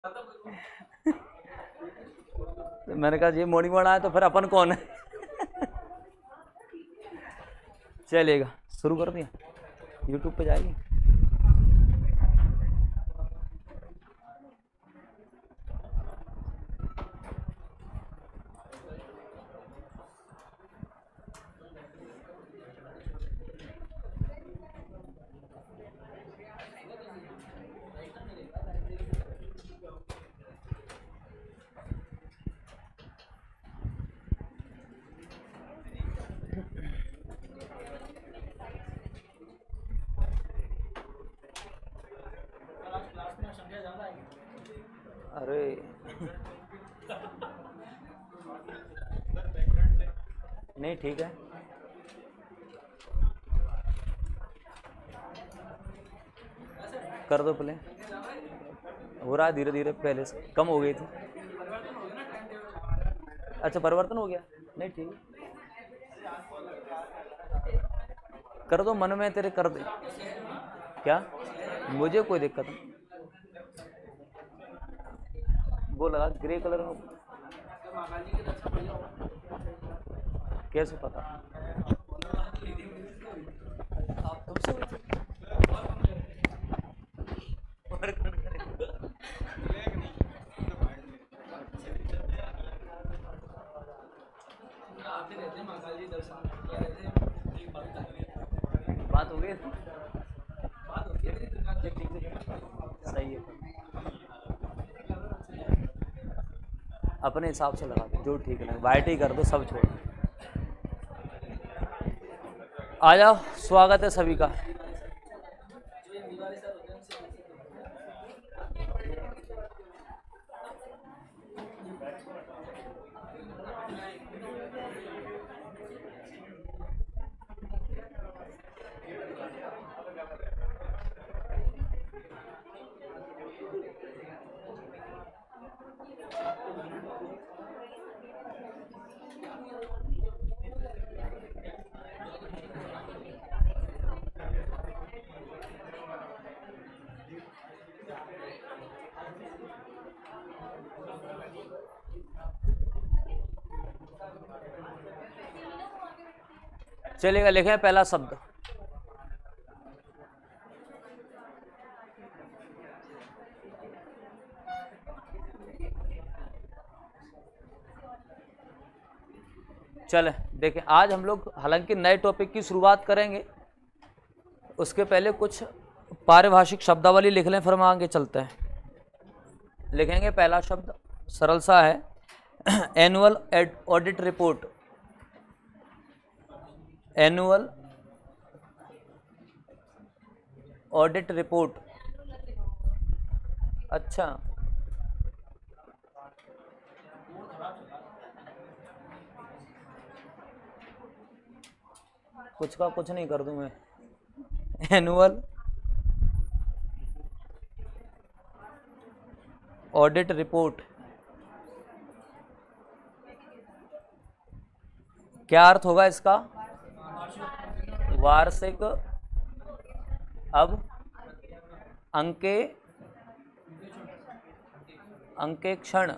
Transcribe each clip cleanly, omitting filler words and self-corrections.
तो मैंने कहा ये मॉर्निंग वाला है तो फिर अपन कौन है। चलेगा, शुरू कर दिया, यूट्यूब पे जाएगी। अरे नहीं ठीक है, कर दो प्ले। हो रहा है धीरे धीरे, पहले से कम हो गई थी। अच्छा परिवर्तन हो गया, नहीं ठीक है, कर दो, मन में तेरे कर दे। क्या मुझे कोई दिक्कत नहीं, वो लगा ग्रे कलर में। कैसे पता? आप तुमसे बात हो गई, सही है, अपने हिसाब से लगा दो जो ठीक लगे, वाइट ही कर दो, सब छोड़। आ जाओ, स्वागत है सभी का। चलेगा, लिखें पहला शब्द। चले देखें, आज हम लोग हालांकि नए टॉपिक की शुरुआत करेंगे, उसके पहले कुछ पारिभाषिक शब्दावली लिख लें, फिर हम आगे चलते हैं। लिखेंगे पहला शब्द सरल सा है, annual audit report. Annual audit report. अच्छा, कुछ का कुछ नहीं कर दूं मैं। एनुअल ऑडिट रिपोर्ट, क्या अर्थ होगा इसका? वार्षिक अब अंकेक्षण,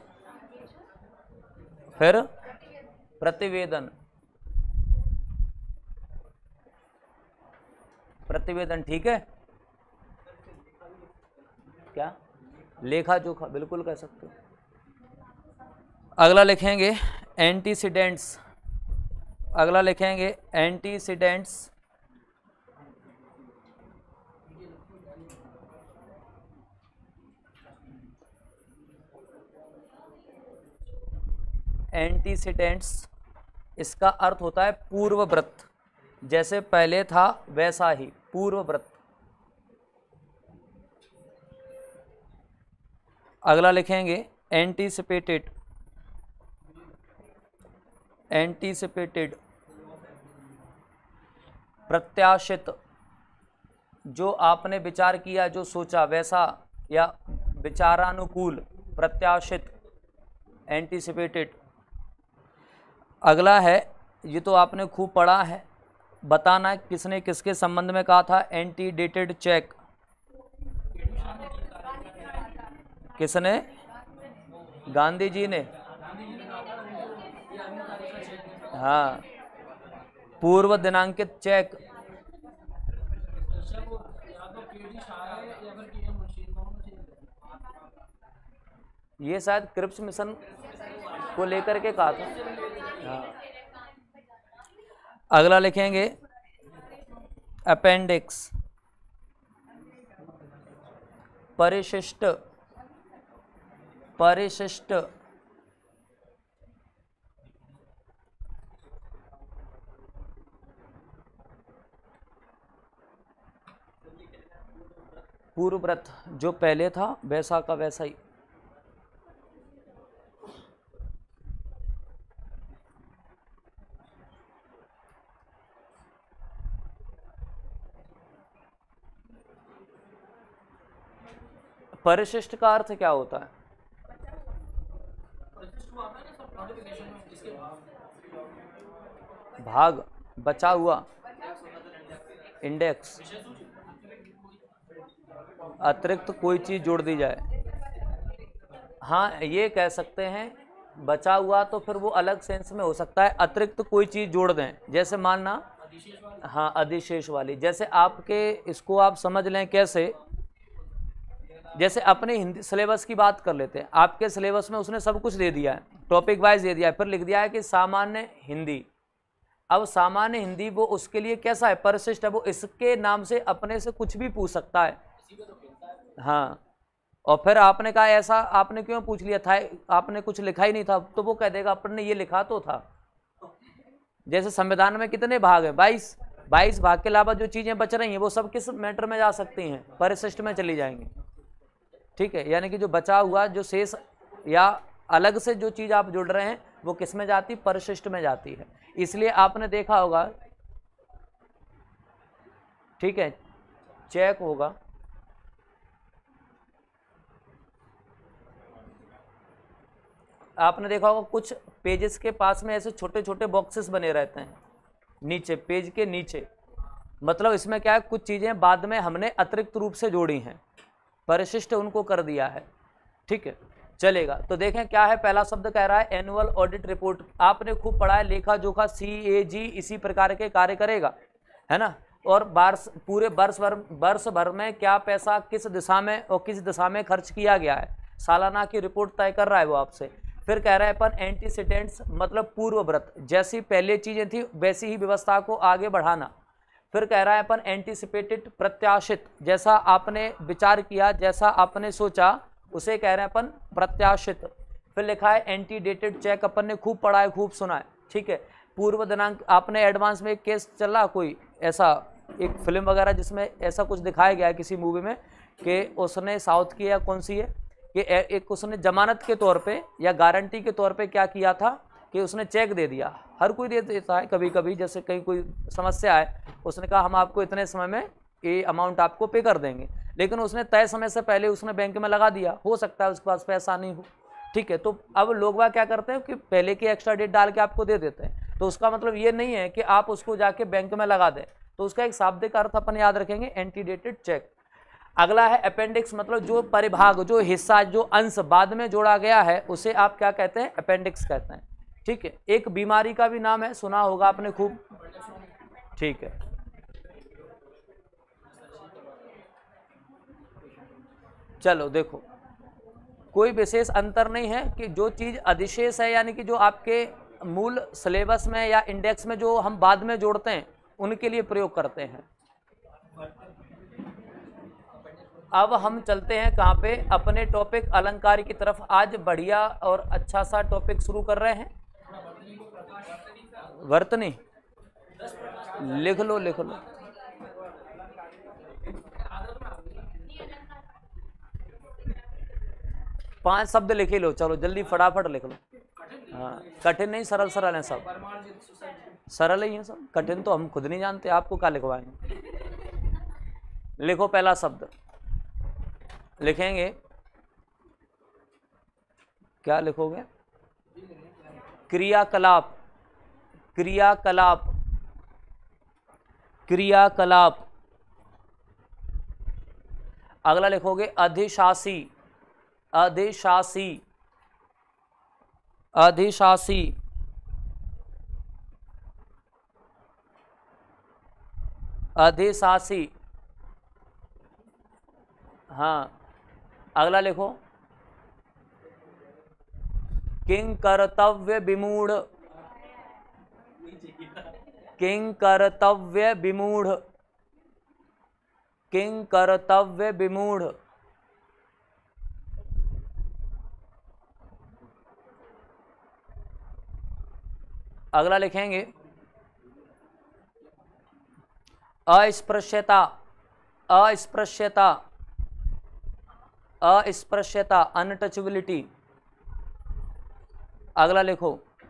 फिर प्रतिवेदन। प्रतिवेदन ठीक है, क्या लेखा जोखा, बिल्कुल कह सकते हो। अगला लिखेंगे एंटीसीडेंट्स। अगला लिखेंगे एंटीसीडेंट्स। एंटीसीडेंट्स, इसका अर्थ होता है पूर्वव्रत, जैसे पहले था वैसा ही, पूर्वव्रत। अगला लिखेंगे एंटीसिपेटेड। एंटीसिपेटेड प्रत्याशित, जो आपने विचार किया, जो सोचा वैसा, या विचारानुकूल, प्रत्याशित, एंटीसिपेटेड। अगला है, ये तो आपने खूब पढ़ा है, बताना किसने किसके संबंध में कहा था, एंटीडेटेड चेक। किसने? गांधी जी ने। हाँ, पूर्व दिनांकित चेक। ये शायद क्रिप्स मिशन को लेकर के कहा था। हाँ। अगला लिखेंगे अपेंडिक्स, परिशिष्ट। परिशिष्ट पूर्वव्रत, जो पहले था वैसा का वैसा ही। परिशिष्ट का अर्थ क्या होता है? भाग, बचा हुआ, इंडेक्स, अतिरिक्त कोई चीज जोड़ दी जाए। हाँ, ये कह सकते हैं। बचा हुआ तो फिर वो अलग सेंस में हो सकता है, अतिरिक्त कोई चीज जोड़ दें, जैसे मानना, हाँ, अधिशेष वाली। जैसे आपके, इसको आप समझ लें कैसे, जैसे अपने हिंदी सिलेबस की बात कर लेते हैं। आपके सिलेबस में उसने सब कुछ दे दिया है, टॉपिक वाइज दे दिया है, फिर लिख दिया है कि सामान्य हिंदी। अब सामान्य हिंदी वो उसके लिए कैसा है? परिशिष्ट है। वो इसके नाम से अपने से कुछ भी पूछ सकता है। हाँ, और फिर आपने कहा ऐसा आपने क्यों पूछ लिया था, आपने कुछ लिखा ही नहीं था, तो वो कह देगा अपन ने ये लिखा तो था। जैसे संविधान में कितने भाग हैं? 22। 22 भाग के अलावा जो चीजें बच रही हैं वो सब किस मैटर में जा सकती हैं? परिशिष्ट में चली जाएंगी। ठीक है, यानी कि जो बचा हुआ, जो शेष या अलग से जो चीज आप जुड़ रहे हैं वो किस में जाती? परिशिष्ट में जाती है। इसलिए आपने देखा होगा, ठीक है, चेक होगा, आपने देखा होगा कुछ पेजेस के पास में ऐसे छोटे छोटे बॉक्सेस बने रहते हैं नीचे, पेज के नीचे। मतलब इसमें क्या है, कुछ चीजें बाद में हमने अतिरिक्त रूप से जोड़ी हैं, परिशिष्ट उनको कर दिया है। ठीक है, चलेगा। तो देखें क्या है, पहला शब्द कह रहा है एनुअल ऑडिट रिपोर्ट। आपने खूब पढ़ा है, लेखा जोखा, CAG इसी प्रकार के कार्य करेगा, है ना। और पूरे वर्ष भर में क्या पैसा किस दिशा में और किस दिशा में खर्च किया गया है, सालाना की रिपोर्ट तय कर रहा है वो आपसे। फिर कह रहा है अपन एंटीसीडेंट्स, मतलब पूर्वव्रत, जैसी पहले चीजें थी वैसी ही व्यवस्था को आगे बढ़ाना। फिर कह रहा है अपन एंटीसिपेटेड, प्रत्याशित, जैसा आपने विचार किया, जैसा आपने सोचा, उसे कह रहे हैं अपन प्रत्याशित। फिर लिखा है एंटीडेटेड चेक, अपन ने खूब पढ़ा है, खूब सुना है। ठीक है, पूर्व दिनांक, आपने एडवांस में एक केस चल रहा कोई ऐसा, एक फिल्म वगैरह जिसमें ऐसा कुछ दिखाया गया है किसी मूवी में, कि उसने साउथ की या कौन सी है, कि एक उसने जमानत के तौर पे या गारंटी के तौर पे क्या किया था कि उसने चेक दे दिया। हर कोई दे देता है कभी कभी, जैसे कहीं कोई समस्या है, उसने कहा हम आपको इतने समय में ये अमाउंट आपको पे कर देंगे, लेकिन उसने तय समय से पहले उसने बैंक में लगा दिया, हो सकता है उसके पास पैसा नहीं हो। ठीक है, तो अब लोग वह क्या करते हैं कि पहले की एक्स्ट्रा डेट डाल के आपको दे देते हैं। तो उसका मतलब ये नहीं है कि आप उसको जाके बैंक में लगा दें, तो उसका एक शाब्दिक अर्थ अपन याद रखेंगे, एंटीडेटेड चेक। अगला है अपेंडिक्स, मतलब जो परिभाग, जो हिस्सा, जो अंश बाद में जोड़ा गया है उसे आप क्या कहते हैं? अपेंडिक्स कहते हैं। ठीक है, एक बीमारी का भी नाम है, सुना होगा आपने खूब। ठीक है, चलो देखो, कोई विशेष अंतर नहीं है कि जो चीज अधिशेष है, यानी कि जो आपके मूल सिलेबस में या इंडेक्स में जो हम बाद में जोड़ते हैं उनके लिए प्रयोग करते हैं। अब हम चलते हैं कहाँ पे? अपने टॉपिक अलंकार की तरफ। आज बढ़िया और अच्छा सा टॉपिक शुरू कर रहे हैं, वर्तनी। लिख लो लिख लो, पांच शब्द लिख ही लो, चलो जल्दी फटाफट लिख लो। हाँ, कठिन नहीं, सरल सरल है सब, सरल ही है सब, कठिन तो हम खुद नहीं जानते, आपको क्या लिखवाएंगे। लिखो, पहला शब्द लिखेंगे, क्या लिखोगे? क्रियाकलाप, क्रियाकलाप, क्रियाकलाप। अगला लिखोगे अधिशासी, अधिशासी, अधिशासी, अधिशासी। हाँ, अगला लिखो, किंग कर्तव्य विमूढ़, किंग कर्तव्य विमूढ़, किंग कर्तव्य विमूढ़। अगला लिखेंगे, अस्पृश्यता, अस्पृश्यता, अस्पृश्यता, अनटचेबिलिटी। अगला लिखो,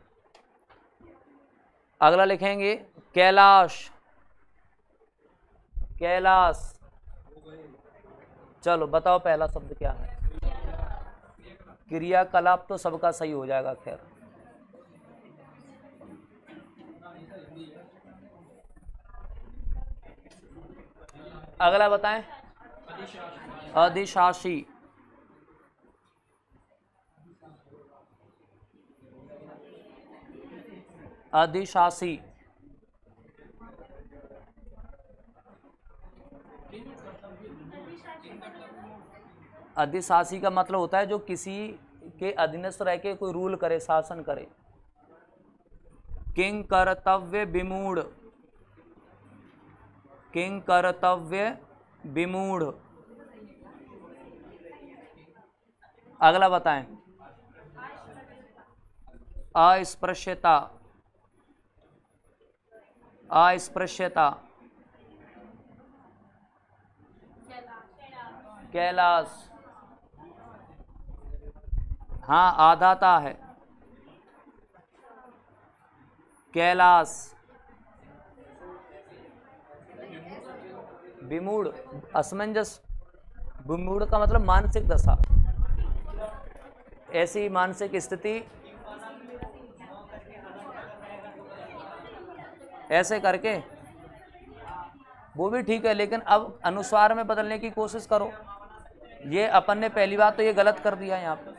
अगला लिखेंगे कैलाश, कैलाश। चलो बताओ पहला शब्द क्या है? क्रियाकलाप तो सबका सही हो जाएगा। खैर, अगला बताएं, अधिशासी, अधिशासी। अधिशासी का मतलब होता है जो किसी के अधीनस्थ रह के कोई रूल करे, शासन करे। किंग कर्तव्य विमूढ़, किंग कर्तव्य विमूढ़। अगला बताएं, अस्पृश्यता, अस्पृश्यता, कैलाश। हाँ, आधाता है, कैलाश। विमूढ़, असमंजस। विमूढ़ का मतलब मानसिक दशा, ऐसी मानसिक स्थिति, ऐसे करके वो भी ठीक है, लेकिन अब अनुस्वार में बदलने की कोशिश करो। ये अपन ने पहली बात तो ये गलत कर दिया यहाँ पे।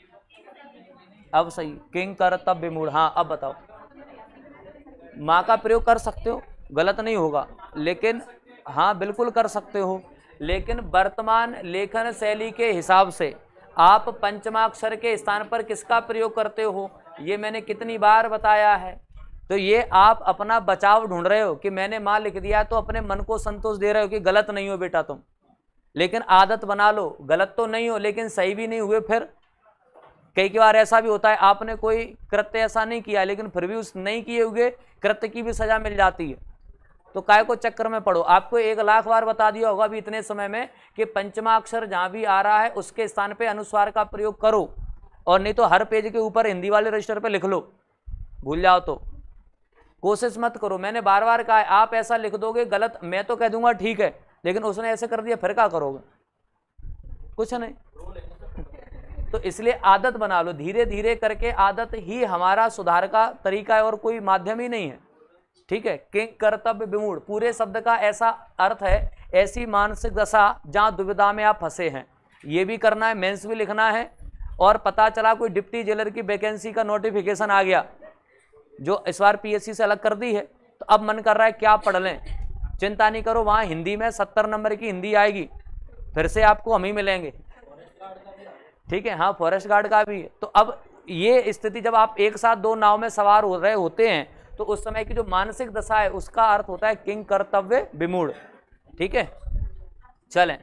अब सही, किंग कर्तव्य विमूढ़। हाँ, अब बताओ, माँ का प्रयोग कर सकते हो, गलत नहीं होगा, लेकिन हाँ बिल्कुल कर सकते हो, लेकिन वर्तमान लेखन शैली के हिसाब से आप पंचमाक्षर के स्थान पर किसका प्रयोग करते हो, ये मैंने कितनी बार बताया है। तो ये आप अपना बचाव ढूंढ रहे हो कि मैंने माँ लिख दिया, तो अपने मन को संतोष दे रहे हो कि गलत नहीं हो बेटा तुम, लेकिन आदत बना लो। गलत तो नहीं हो, लेकिन सही भी नहीं हुए। फिर कई बार ऐसा भी होता है, आपने कोई कृत्य ऐसा नहीं किया, लेकिन फिर भी उस नहीं किए हुए कृत्य की भी सजा मिल जाती है। तो काय को चक्कर में पड़ो। आपको 1,00,000 बार बता दिया होगा अभी इतने समय में कि पंचमाक्षर जहां भी आ रहा है उसके स्थान पे अनुस्वार का प्रयोग करो, और नहीं तो हर पेज के ऊपर हिंदी वाले रजिस्टर पे लिख लो। भूल जाओ तो कोशिश मत करो। मैंने बार बार कहा है, आप ऐसा लिख दोगे गलत, मैं तो कह दूंगा ठीक है, लेकिन उसने ऐसे कर दिया, फिर क्या करोगे? कुछ नहीं। तो इसलिए आदत बना लो, धीरे धीरे करके। आदत ही हमारा सुधार का तरीका है और कोई माध्यम ही नहीं है। ठीक है। किंग कर्तव्य विमूढ़ पूरे शब्द का ऐसा अर्थ है, ऐसी मानसिक दशा जहां दुविधा में आप फंसे हैं। ये भी करना है, मेंस भी लिखना है, और पता चला कोई डिप्टी जेलर की वैकेंसी का नोटिफिकेशन आ गया जो इस बार पीएससी से अलग कर दी है, तो अब मन कर रहा है क्या पढ़ लें। चिंता नहीं करो, वहां हिंदी में 70 नंबर की हिंदी आएगी, फिर से आपको हम ही मिलेंगे। ठीक है, हाँ फॉरेस्ट गार्ड का भी है। तो अब ये स्थिति जब आप एक साथ दो नाव में सवार हो रहे होते हैं, तो उस समय की जो मानसिक दशा है उसका अर्थ होता है किंग कर्तव्य विमूढ़। ठीक है, चलें।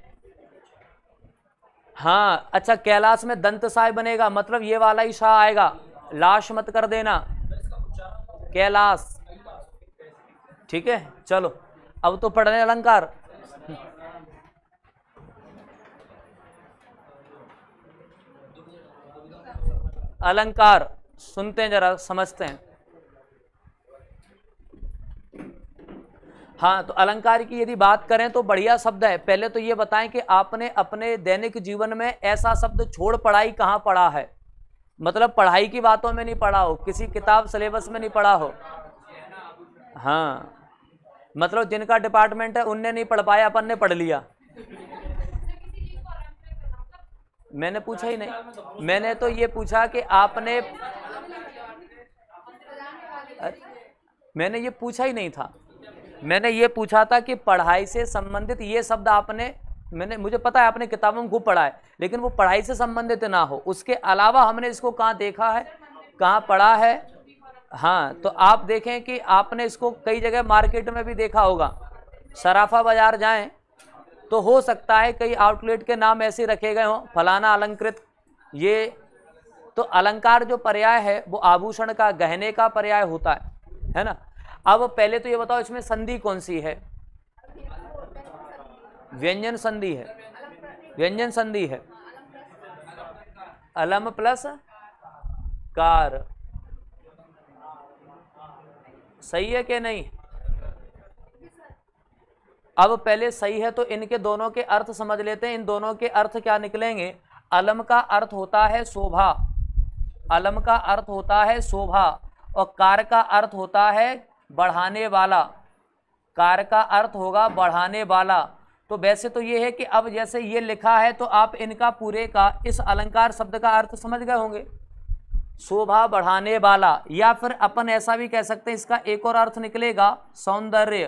हाँ अच्छा, कैलाश में दंत साय बनेगा, मतलब ये वाला ही शाह आएगा, लाश मत कर देना, कैलाश। ठीक है, चलो अब तो पढ़ रहे हैं अलंकार। अलंकार सुनते हैं, जरा समझते हैं। हाँ, तो अलंकार की यदि बात करें तो बढ़िया शब्द है। पहले तो ये बताएं कि आपने अपने दैनिक जीवन में ऐसा शब्द छोड़ पढ़ाई कहाँ पढ़ा है, मतलब पढ़ाई की बातों में नहीं पढ़ा हो, किसी किताब सिलेबस में नहीं पढ़ा हो। हाँ, मतलब जिनका डिपार्टमेंट है उनने नहीं पढ़ पाया, अपन ने पढ़ लिया। मैंने पूछा ही नहीं, मैंने तो ये पूछा कि आपने, मैंने ये पूछा ही नहीं था। मैंने ये पूछा था कि पढ़ाई से संबंधित ये शब्द आपने, मुझे पता है आपने किताबों में खूब पढ़ा है, लेकिन वो पढ़ाई से संबंधित ना हो, उसके अलावा हमने इसको कहाँ देखा है, कहाँ पढ़ा है। हाँ, तो आप देखें कि आपने इसको कई जगह मार्केट में भी देखा होगा। सराफा बाजार जाएं तो हो सकता है कई आउटलेट के नाम ऐसे रखे गए हों, फलाना अलंकृत। ये तो अलंकार जो पर्याय है वो आभूषण का, गहने का पर्याय होता है ना। अब पहले तो ये बताओ इसमें संधि कौन सी है? व्यंजन संधि है, व्यंजन संधि है। अलम प्लस कार, सही है कि नहीं? अब पहले सही है तो इनके दोनों के अर्थ समझ लेते हैं। इन दोनों के अर्थ क्या निकलेंगे? अलम का अर्थ होता है शोभा, अलम का अर्थ होता है शोभा, और कार का अर्थ होता है बढ़ाने वाला, कार का अर्थ होगा बढ़ाने वाला। तो वैसे तो ये है कि अब जैसे ये लिखा है तो आप इनका पूरे का इस अलंकार शब्द का अर्थ समझ गए होंगे, शोभा बढ़ाने वाला। या फिर अपन ऐसा भी कह सकते हैं, इसका एक और अर्थ निकलेगा सौंदर्य,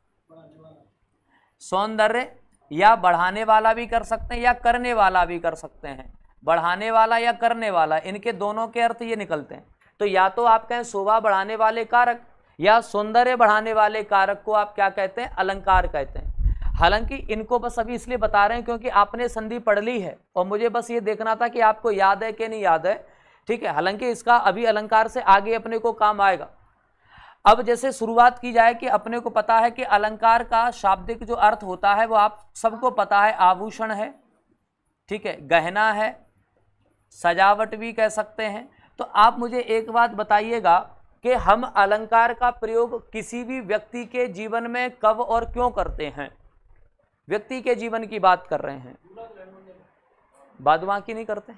सौंदर्य या बढ़ाने वाला भी कर सकते हैं या करने वाला भी कर सकते हैं। बढ़ाने वाला या करने वाला, इनके दोनों के अर्थ ये निकलते हैं। तो या तो आप कहें शोभा बढ़ाने वाले कारक, या सौंदर्य बढ़ाने वाले कारक को आप क्या कहते हैं? अलंकार कहते हैं। हालांकि इनको बस अभी इसलिए बता रहे हैं क्योंकि आपने संधि पढ़ ली है और मुझे बस ये देखना था कि आपको याद है कि नहीं याद है, ठीक है। हालांकि इसका अभी अलंकार से आगे अपने को काम आएगा। अब जैसे शुरुआत की जाए कि अपने को पता है कि अलंकार का शाब्दिक जो अर्थ होता है वो आप सबको पता है, आभूषण है, ठीक है, गहना है, सजावट भी कह सकते हैं। तो आप मुझे एक बात बताइएगा कि हम अलंकार का प्रयोग किसी भी व्यक्ति के जीवन में कब और क्यों करते हैं? व्यक्ति के जीवन की बात कर रहे हैं, बाद बाकी नहीं करते।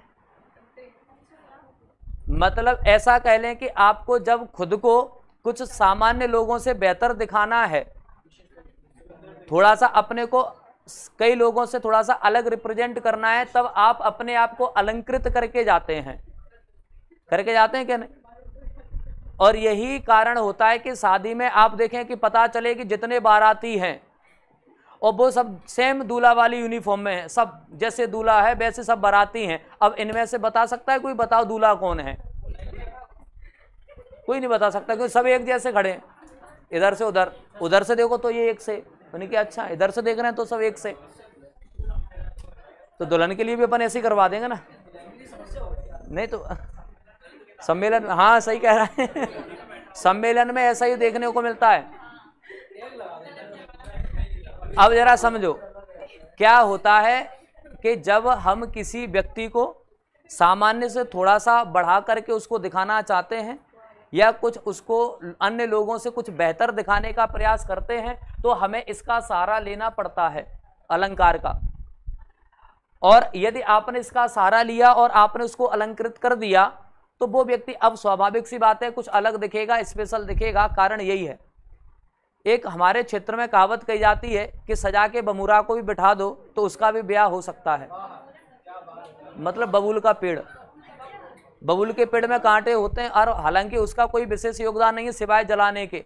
मतलब ऐसा कह लें कि आपको जब खुद को कुछ सामान्य लोगों से बेहतर दिखाना है, थोड़ा सा अपने को कई लोगों से थोड़ा सा अलग रिप्रेजेंट करना है, तब आप अपने आप को अलंकृत करके जाते हैं, करके जाते हैं क्या नहीं? और यही कारण होता है कि शादी में आप देखें कि पता चले कि जितने बाराती हैं और वो सब सेम दूल्हा वाली यूनिफॉर्म में हैं, सब जैसे दूल्हा है वैसे सब बाराती हैं। अब इनमें से बता सकता है कोई? बताओ दूल्हा कौन है? कोई नहीं बता सकता क्योंकि सब एक जैसे खड़े हैं, इधर से उधर, उधर से देखो तो ये एक से, कि अच्छा इधर से देख रहे हैं तो सब एक से। तो दुल्हन के लिए भी अपन ऐसे ही करवा देंगे ना, नहीं तो सम्मेलन, हाँ सही कह रहा है सम्मेलन में ऐसा ही देखने को मिलता है। अब जरा समझो क्या होता है कि जब हम किसी व्यक्ति को सामान्य से थोड़ा सा बढ़ा करके उसको दिखाना चाहते हैं या कुछ उसको अन्य लोगों से कुछ बेहतर दिखाने का प्रयास करते हैं तो हमें इसका सहारा लेना पड़ता है, अलंकार का। और यदि आपने इसका सहारा लिया और आपने उसको अलंकृत कर दिया तो वो व्यक्ति, अब स्वाभाविक सी बात है, कुछ अलग दिखेगा, स्पेशल दिखेगा। कारण यही है, एक हमारे क्षेत्र में कहावत कही जाती है कि सजा के बमुरा को भी बिठा दो तो उसका भी ब्याह हो सकता है। मतलब बबूल का पेड़, बबूल के पेड़ में कांटे होते हैं और हालांकि उसका कोई विशेष योगदान नहीं है सिवाय जलाने के,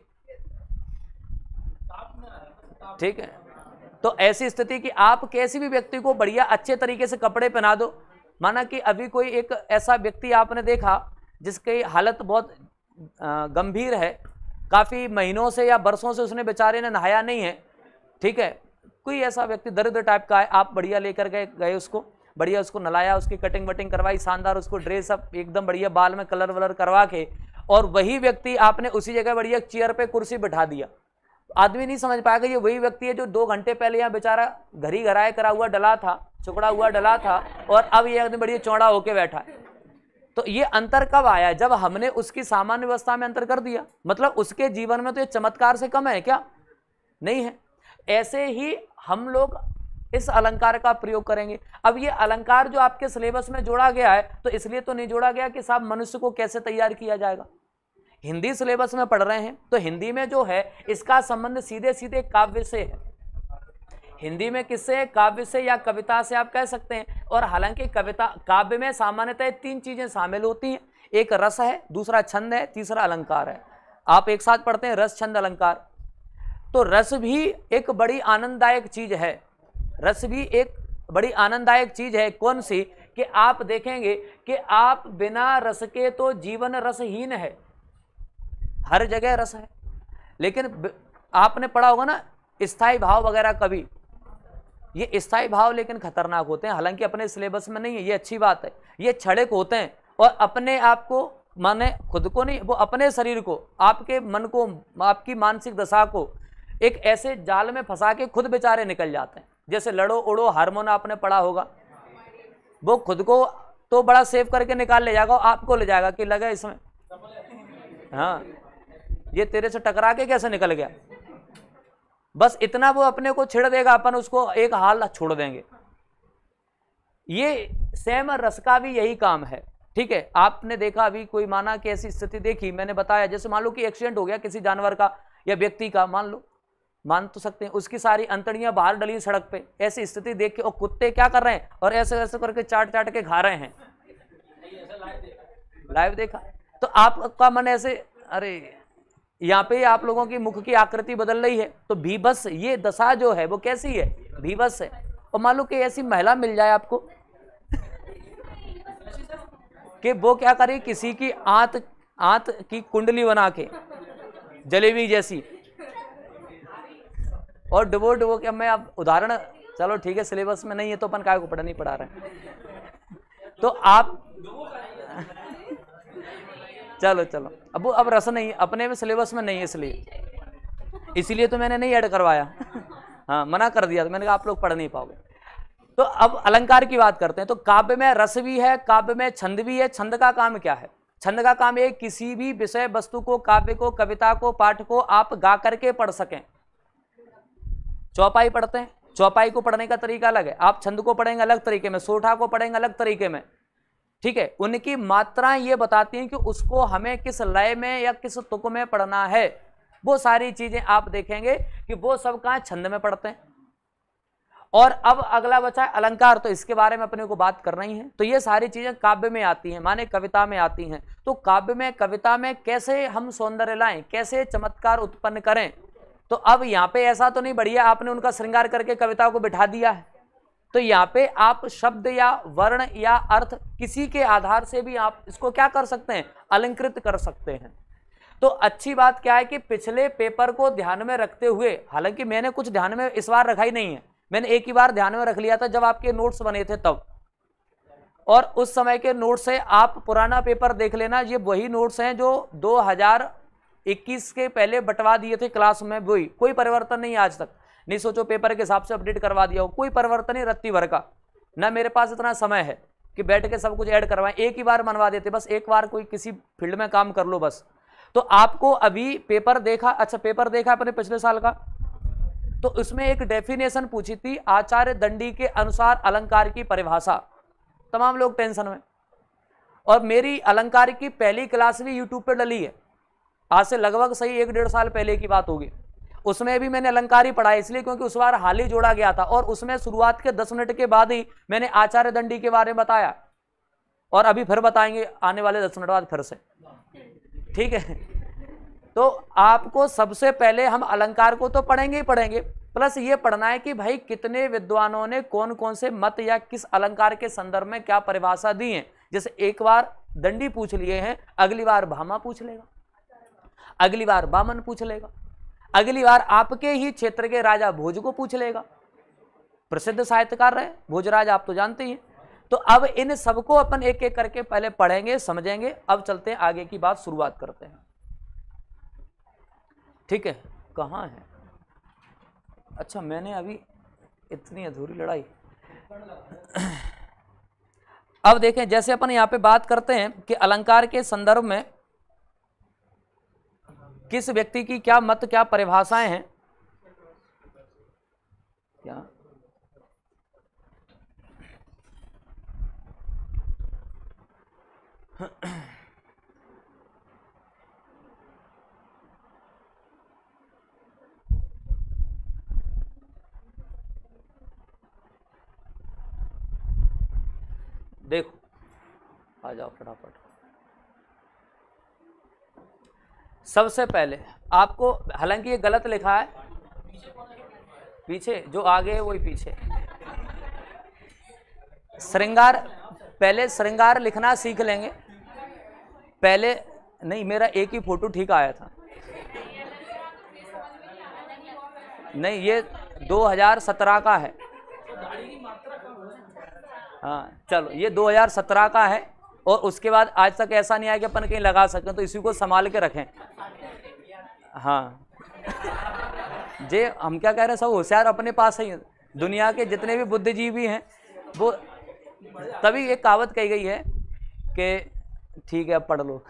ठीक है। तो ऐसी स्थिति कि आप किसी भी व्यक्ति को बढ़िया अच्छे तरीके से कपड़े पहना दो, माना कि अभी कोई एक ऐसा व्यक्ति आपने देखा जिसकी हालत बहुत गंभीर है, काफी महीनों से या बरसों से उसने बेचारे ने नहाया नहीं है, ठीक है, कोई ऐसा व्यक्ति दरिद्र टाइप का है, आप बढ़िया लेकर गए उसको, बढ़िया उसको नलाया, उसकी कटिंग वटिंग करवाई, शानदार उसको ड्रेस अप एकदम बढ़िया, बाल में कलर वलर करवा के, और वही व्यक्ति आपने उसी जगह बढ़िया चेयर पे कुर्सी बिठा दिया। आदमी नहीं समझ पाएगा ये वही व्यक्ति है जो 2 घंटे पहले यहाँ बेचारा घरी घराए करा हुआ डला था, चुकड़ा हुआ डला था, और अब ये एकदम बढ़िया चौड़ा होके बैठा है। तो ये अंतर कब आया? जब हमने उसकी सामान्य व्यवस्था में अंतर कर दिया। मतलब उसके जीवन में तो ये चमत्कार से कम है क्या? नहीं है। ऐसे ही हम लोग इस अलंकार का प्रयोग करेंगे। अब ये अलंकार जो आपके सिलेबस में जोड़ा गया है तो इसलिए तो नहीं जोड़ा गया कि साहब मनुष्य को कैसे तैयार किया जाएगा। हिंदी सिलेबस में पढ़ रहे हैं तो हिंदी में जो है इसका संबंध सीधे सीधे काव्य से है। हिंदी में किससे, काव्य से या कविता से आप कह सकते हैं। और हालांकि कविता काव्य में सामान्यतः 3 चीजें शामिल होती हैं, एक रस है, दूसरा छंद है, तीसरा अलंकार है। आप एक साथ पढ़ते हैं रस छंद अलंकार। तो रस भी एक बड़ी आनंददायक चीज है, रस भी एक बड़ी आनंददायक चीज है। कौन सी, कि आप देखेंगे कि आप बिना रस के तो जीवन रसहीन है, हर जगह रस है। लेकिन आपने पढ़ा होगा ना स्थायी भाव वगैरह, कभी ये स्थायी भाव लेकिन खतरनाक होते हैं, हालांकि अपने सिलेबस में नहीं है, ये अच्छी बात है। ये क्षणिक होते हैं और अपने आप को, माने खुद को नहीं, वो अपने शरीर को, आपके मन को, आपकी मानसिक दशा को एक ऐसे जाल में फंसा के खुद बेचारे निकल जाते हैं। जैसे लड़ो उड़ो हार्मोन आपने पढ़ा होगा, वो खुद को तो बड़ा सेव करके निकाल ले जाएगा, आपको ले जाएगा कि लगा इसमें, हाँ ये तेरे से टकरा के कैसे निकल गया, बस इतना वो अपने को छिड़ देगा, अपन उसको एक हाल छोड़ देंगे। ये सेम रस का भी यही काम है, ठीक है। आपने देखा अभी कोई, माना कि ऐसी स्थिति देखी, मैंने बताया, जैसे मान लो कि एक्सीडेंट हो गया किसी जानवर का या व्यक्ति का, मान लो, मान तो सकते हैं, उसकी सारी अंतड़ियां बाहर डली सड़क पे, ऐसी स्थिति देख के और कुत्ते क्या कर रहे हैं, और ऐसे ऐसे करके चाट चाट के खा रहे हैं, लाइव देखा। तो आपका मन ऐसे, अरे यहाँ पे आप लोगों की मुख की आकृति बदल रही है, तो भीभत्स ये दशा जो है वो कैसी है, भीभत्स है। और मान लो कि ऐसी महिला मिल जाए आपको कि वो क्या करे, किसी की आंत की कुंडली बना के जलेबी जैसी, और डुबो डुबो के, मैं अब उदाहरण, चलो ठीक है सिलेबस में नहीं है तो अपन काय को पढ़ा नहीं पढ़ा रहे, तो आप चलो चलो, अब रस नहीं अपने में, सिलेबस में नहीं है, इसलिए तो मैंने नहीं ऐड करवाया हाँ मना कर दिया, तो मैंने कहा आप लोग पढ़ नहीं पाओगे। तो अब अलंकार की बात करते हैं। तो काव्य में रस भी है, काव्य में छंद भी है। छंद का काम क्या है, छंद का काम है किसी भी विषय वस्तु को, काव्य को, कविता को, पाठ को आप गा करके पढ़ सकें। चौपाई पढ़ते हैं, चौपाई को पढ़ने का तरीका अलग है, आप छंद को पढ़ेंगे अलग तरीके में, सोठा को पढ़ेंगे अलग तरीके में, ठीक है। उनकी मात्राएं ये बताती हैं कि उसको हमें किस लय में या किस तुक में पढ़ना है। वो सारी चीजें आप देखेंगे कि वो सब कहां छंद में पढ़ते हैं। और अब अगला बचा अलंकार, तो इसके बारे में अपने को बात करना ही है। तो ये सारी चीजें काव्य में आती हैं, माने कविता में आती हैं। तो काव्य में, कविता में कैसे हम सौंदर्य लाएं, कैसे चमत्कार उत्पन्न करें। तो अब यहाँ पे ऐसा तो नहीं बढ़िया आपने उनका श्रृंगार करके कविता को बिठा दिया है, तो यहाँ पे आप शब्द या वर्ण या अर्थ किसी के आधार से भी आप इसको क्या कर सकते हैं, अलंकृत कर सकते हैं। तो अच्छी बात क्या है कि पिछले पेपर को ध्यान में रखते हुए, हालांकि मैंने कुछ ध्यान में इस बार रखा ही नहीं है, मैंने एक ही बार ध्यान में रख लिया था जब आपके नोट्स बने थे तब, और उस समय के नोट्स है, आप पुराना पेपर देख लेना, ये वही नोट्स हैं जो 2021 के पहले बंटवा दिए थे क्लास में, वही, कोई परिवर्तन नहीं आज तक। नहीं सोचो पेपर के हिसाब से अपडेट करवा दिया हो, कोई परिवर्तन नहीं रत्ती भर का, ना मेरे पास इतना समय है कि बैठ के सब कुछ ऐड करवाएं, एक ही बार मनवा देते, बस एक बार कोई किसी फील्ड में काम कर लो बस। तो आपको अभी पेपर देखा, अच्छा पेपर देखा अपने पिछले साल का, तो उसमें एक डेफिनेशन पूछी थी, आचार्य दंडी के अनुसार अलंकार की परिभाषा। तमाम लोग टेंशन में, और मेरी अलंकार की पहली क्लास भी यूट्यूब पर डली है, आज से लगभग सही 1-1.5 साल पहले की बात होगी। उसमें भी मैंने अलंकार ही पढ़ा, इसलिए क्योंकि उस बार हाल ही जोड़ा गया था, और उसमें शुरुआत के 10 मिनट के बाद ही मैंने आचार्य दंडी के बारे में बताया, और अभी फिर बताएंगे आने वाले 10 मिनट बाद फिर से, ठीक है। तो आपको सबसे पहले हम अलंकार को तो पढ़ेंगे ही पढ़ेंगे, प्लस ये पढ़ना है कि भाई कितने विद्वानों ने कौन कौन से मत या किस अलंकार के संदर्भ में क्या परिभाषा दी है। जैसे एक बार दंडी पूछ लिए हैं, अगली बार भामा पूछ लेगा, अगली बार बामन पूछ लेगा, अगली बार आपके ही क्षेत्र के राजा भोज को पूछ लेगा, प्रसिद्ध साहित्यकार रहे भोजराज, आप तो जानते हैं। तो अब इन सबको अपन एक एक करके पहले पढ़ेंगे, समझेंगे। अब चलते हैं आगे की बात, शुरुआत करते हैं, ठीक है। कहाँ है, अच्छा मैंने अभी इतनी अधूरी लड़ाई अब देखें, जैसे अपन यहाँ पे बात करते हैं कि अलंकार के संदर्भ में किस व्यक्ति की क्या मत, क्या परिभाषाएं हैं, क्या देखो, आ जाओ फटाफट। सबसे पहले आपको, हालांकि ये गलत लिखा है, पीछे जो आगे है वही पीछे। श्रृंगार, पहले श्रृंगार लिखना सीख लेंगे पहले। नहीं, मेरा एक ही फोटो ठीक आया था। नहीं, ये 2017 का है। हाँ चलो, ये 2017 का है, और उसके बाद आज तक ऐसा नहीं आया कि अपन कहीं लगा सकें, तो इसी को संभाल के रखें। हाँ जे हम क्या कह रहे हैं, सब होशियार अपने पास ही। दुनिया के जितने भी बुद्धिजीवी हैं वो, तभी एक कहावत कही गई है कि ठीक है अब पढ़ लो।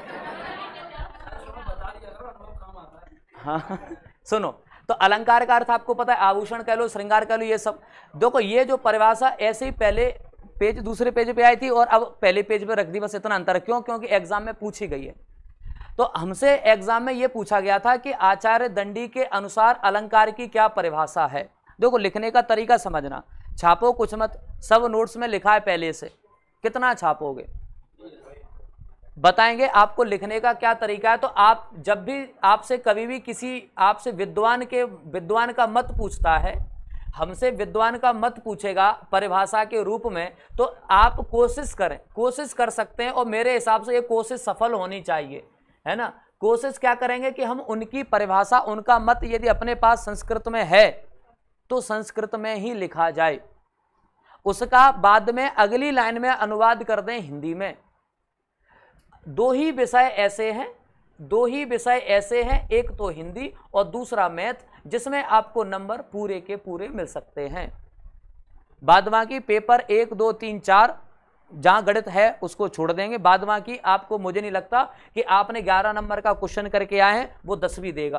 हाँ सुनो, तो अलंकार का अर्थ आपको पता है, आभूषण कह लो, श्रृंगार कह लो, ये सब। देखो ये जो परिभाषा ऐसे ही पहले पेज, दूसरे पेज पे आई थी और अब पहले पेज पे रख दी, बस इतना अंतर है। क्यों? क्योंकि एग्जाम में पूछी गई है। तो हमसे एग्जाम में ये पूछा गया था कि आचार्य दंडी के अनुसार अलंकार की क्या परिभाषा है। देखो लिखने का तरीका समझना, छापो कुछ मत, सब नोट्स में लिखा है पहले से, कितना छापोगे बताएंगे आपको लिखने का क्या तरीका है। तो आप जब भी, आपसे कभी भी किसी आपसे विद्वान का मत पूछता है, हमसे विद्वान का मत पूछेगा परिभाषा के रूप में, तो आप कोशिश करें, कोशिश कर सकते हैं, और मेरे हिसाब से ये कोशिश सफल होनी चाहिए, है ना। कोशिश क्या करेंगे कि हम उनकी परिभाषा, उनका मत यदि अपने पास संस्कृत में है तो संस्कृत में ही लिखा जाए, उसका बाद में अगली लाइन में अनुवाद कर दें हिंदी में। दो ही विषय ऐसे हैं, एक तो हिंदी और दूसरा मैथ, जिसमें आपको नंबर पूरे के पूरे मिल सकते हैं। बाद बाकी पेपर 1, 2, 3, 4 जहां गणित है उसको छोड़ देंगे। बाद बाकी आपको, मुझे नहीं लगता कि आपने 11 नंबर का क्वेश्चन करके आए हैं वो 10 भी देगा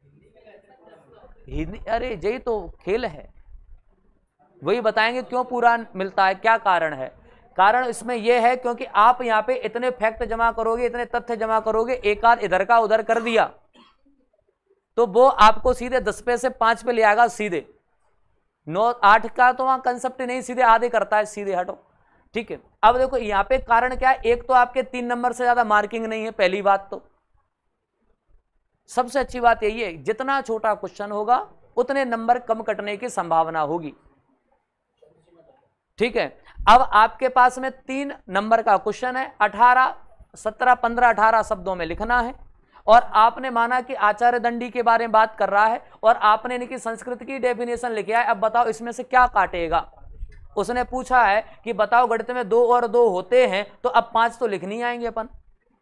हिंदी। अरे यही तो खेल है, वही बताएंगे क्यों पूरा मिलता है, क्या कारण है। कारण इसमें यह है क्योंकि आप यहां पे इतने फैक्ट जमा करोगे, इतने तथ्य जमा करोगे, एक आध इधर का उधर कर दिया तो वो आपको सीधे 10 पे से 5 पे ले आएगा सीधे। 9, 8 का तो वहां कंसेप्ट नहीं, सीधे आधे करता है, सीधे हटो। ठीक है, अब देखो यहां पे कारण क्या है, एक तो आपके 3 नंबर से ज्यादा मार्किंग नहीं है, पहली बात। तो सबसे अच्छी बात यही है, जितना छोटा क्वेश्चन होगा उतने नंबर कम कटने की संभावना होगी। ठीक है, अब आपके पास में 3 नंबर का क्वेश्चन है, 18, 17, 15, 18 शब्दों में लिखना है, और आपने माना कि आचार्य दंडी के बारे में बात कर रहा है और आपने इनकी संस्कृत की डेफिनेशन लिखा है। अब बताओ इसमें से क्या काटेगा। उसने पूछा है कि बताओ गणित में 2 और 2 होते हैं, तो अब 5 तो लिखनी आएंगे अपन,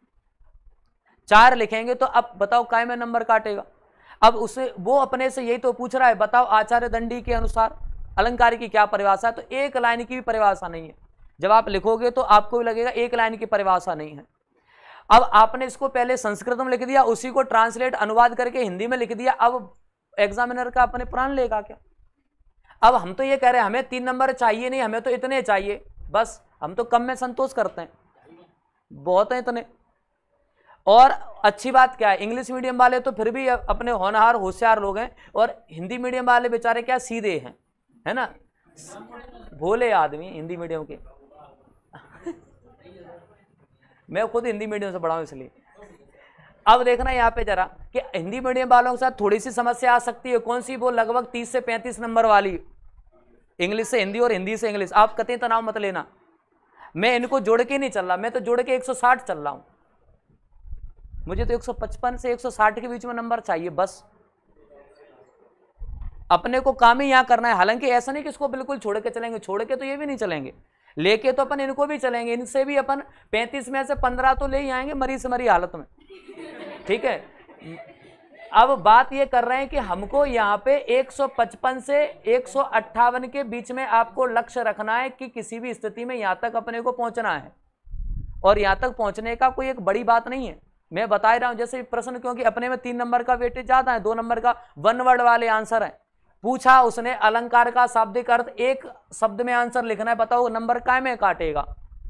4 लिखेंगे, तो अब बताओ काय में नंबर काटेगा। अब उसे, वो अपने से यही तो पूछ रहा है, बताओ आचार्य दंडी के अनुसार अलंकार की क्या परिभाषा है। तो एक लाइन की भी परिभाषा नहीं है, जब आप लिखोगे तो आपको भी लगेगा एक लाइन की परिभाषा नहीं है। अब आपने इसको पहले संस्कृत में लिख दिया, उसी को ट्रांसलेट, अनुवाद करके हिंदी में लिख दिया, अब एग्जामिनर का अपने प्राण लेगा क्या। अब हम तो ये कह रहे हैं हमें 3 नंबर चाहिए नहीं, हमें तो इतने चाहिए बस, हम तो कम में संतोष करते हैं, बहुत है इतने। और अच्छी बात क्या है, इंग्लिश मीडियम वाले तो फिर भी अपने होनहार होशियार लोग हैं, और हिंदी मीडियम वाले बेचारे क्या सीधे हैं, है ना, भोले आदमी हिंदी मीडियम के। मैं खुद हिंदी मीडियम से पढ़ा हूं इसलिए। अब देखना यहाँ पे जरा कि हिंदी मीडियम वालों के साथ थोड़ी सी समस्या आ सकती है। कौन सी? वो लगभग 30 से 35 नंबर वाली, इंग्लिश से हिंदी और हिंदी से इंग्लिश। आप कतई तनाव मत लेना, मैं इनको जोड़ के नहीं चल रहा, मैं तो जोड़ के 160 चल रहा हूं। मुझे तो 155 से 160 के बीच में नंबर चाहिए बस। अपने को काम ही यहां करना है। हालांकि ऐसा नहीं कि इसको बिल्कुल छोड़ के चलेंगे, छोड़ के तो ये भी नहीं चलेंगे, लेके तो अपन इनको भी चलेंगे। इनसे भी अपन 35 में से 15 तो ले ही आएंगे मरी से मरी हालत में। ठीक है, अब बात ये कर रहे हैं कि हमको यहाँ पे 155 से 158 के बीच में आपको लक्ष्य रखना है कि किसी भी स्थिति में यहाँ तक अपने को पहुंचना है। और यहाँ तक पहुंचने का कोई एक बड़ी बात नहीं है, मैं बता रहा हूं। जैसे प्रश्न, क्योंकि अपने में 3 नंबर का वेटेज ज्यादा है, 2 नंबर का 1 वर्ड वाले आंसर है। पूछा उसने अलंकार का शाब्दिक अर्थ, एक शब्द में आंसर लिखना है, बताओ नंबर काय में काटेगा?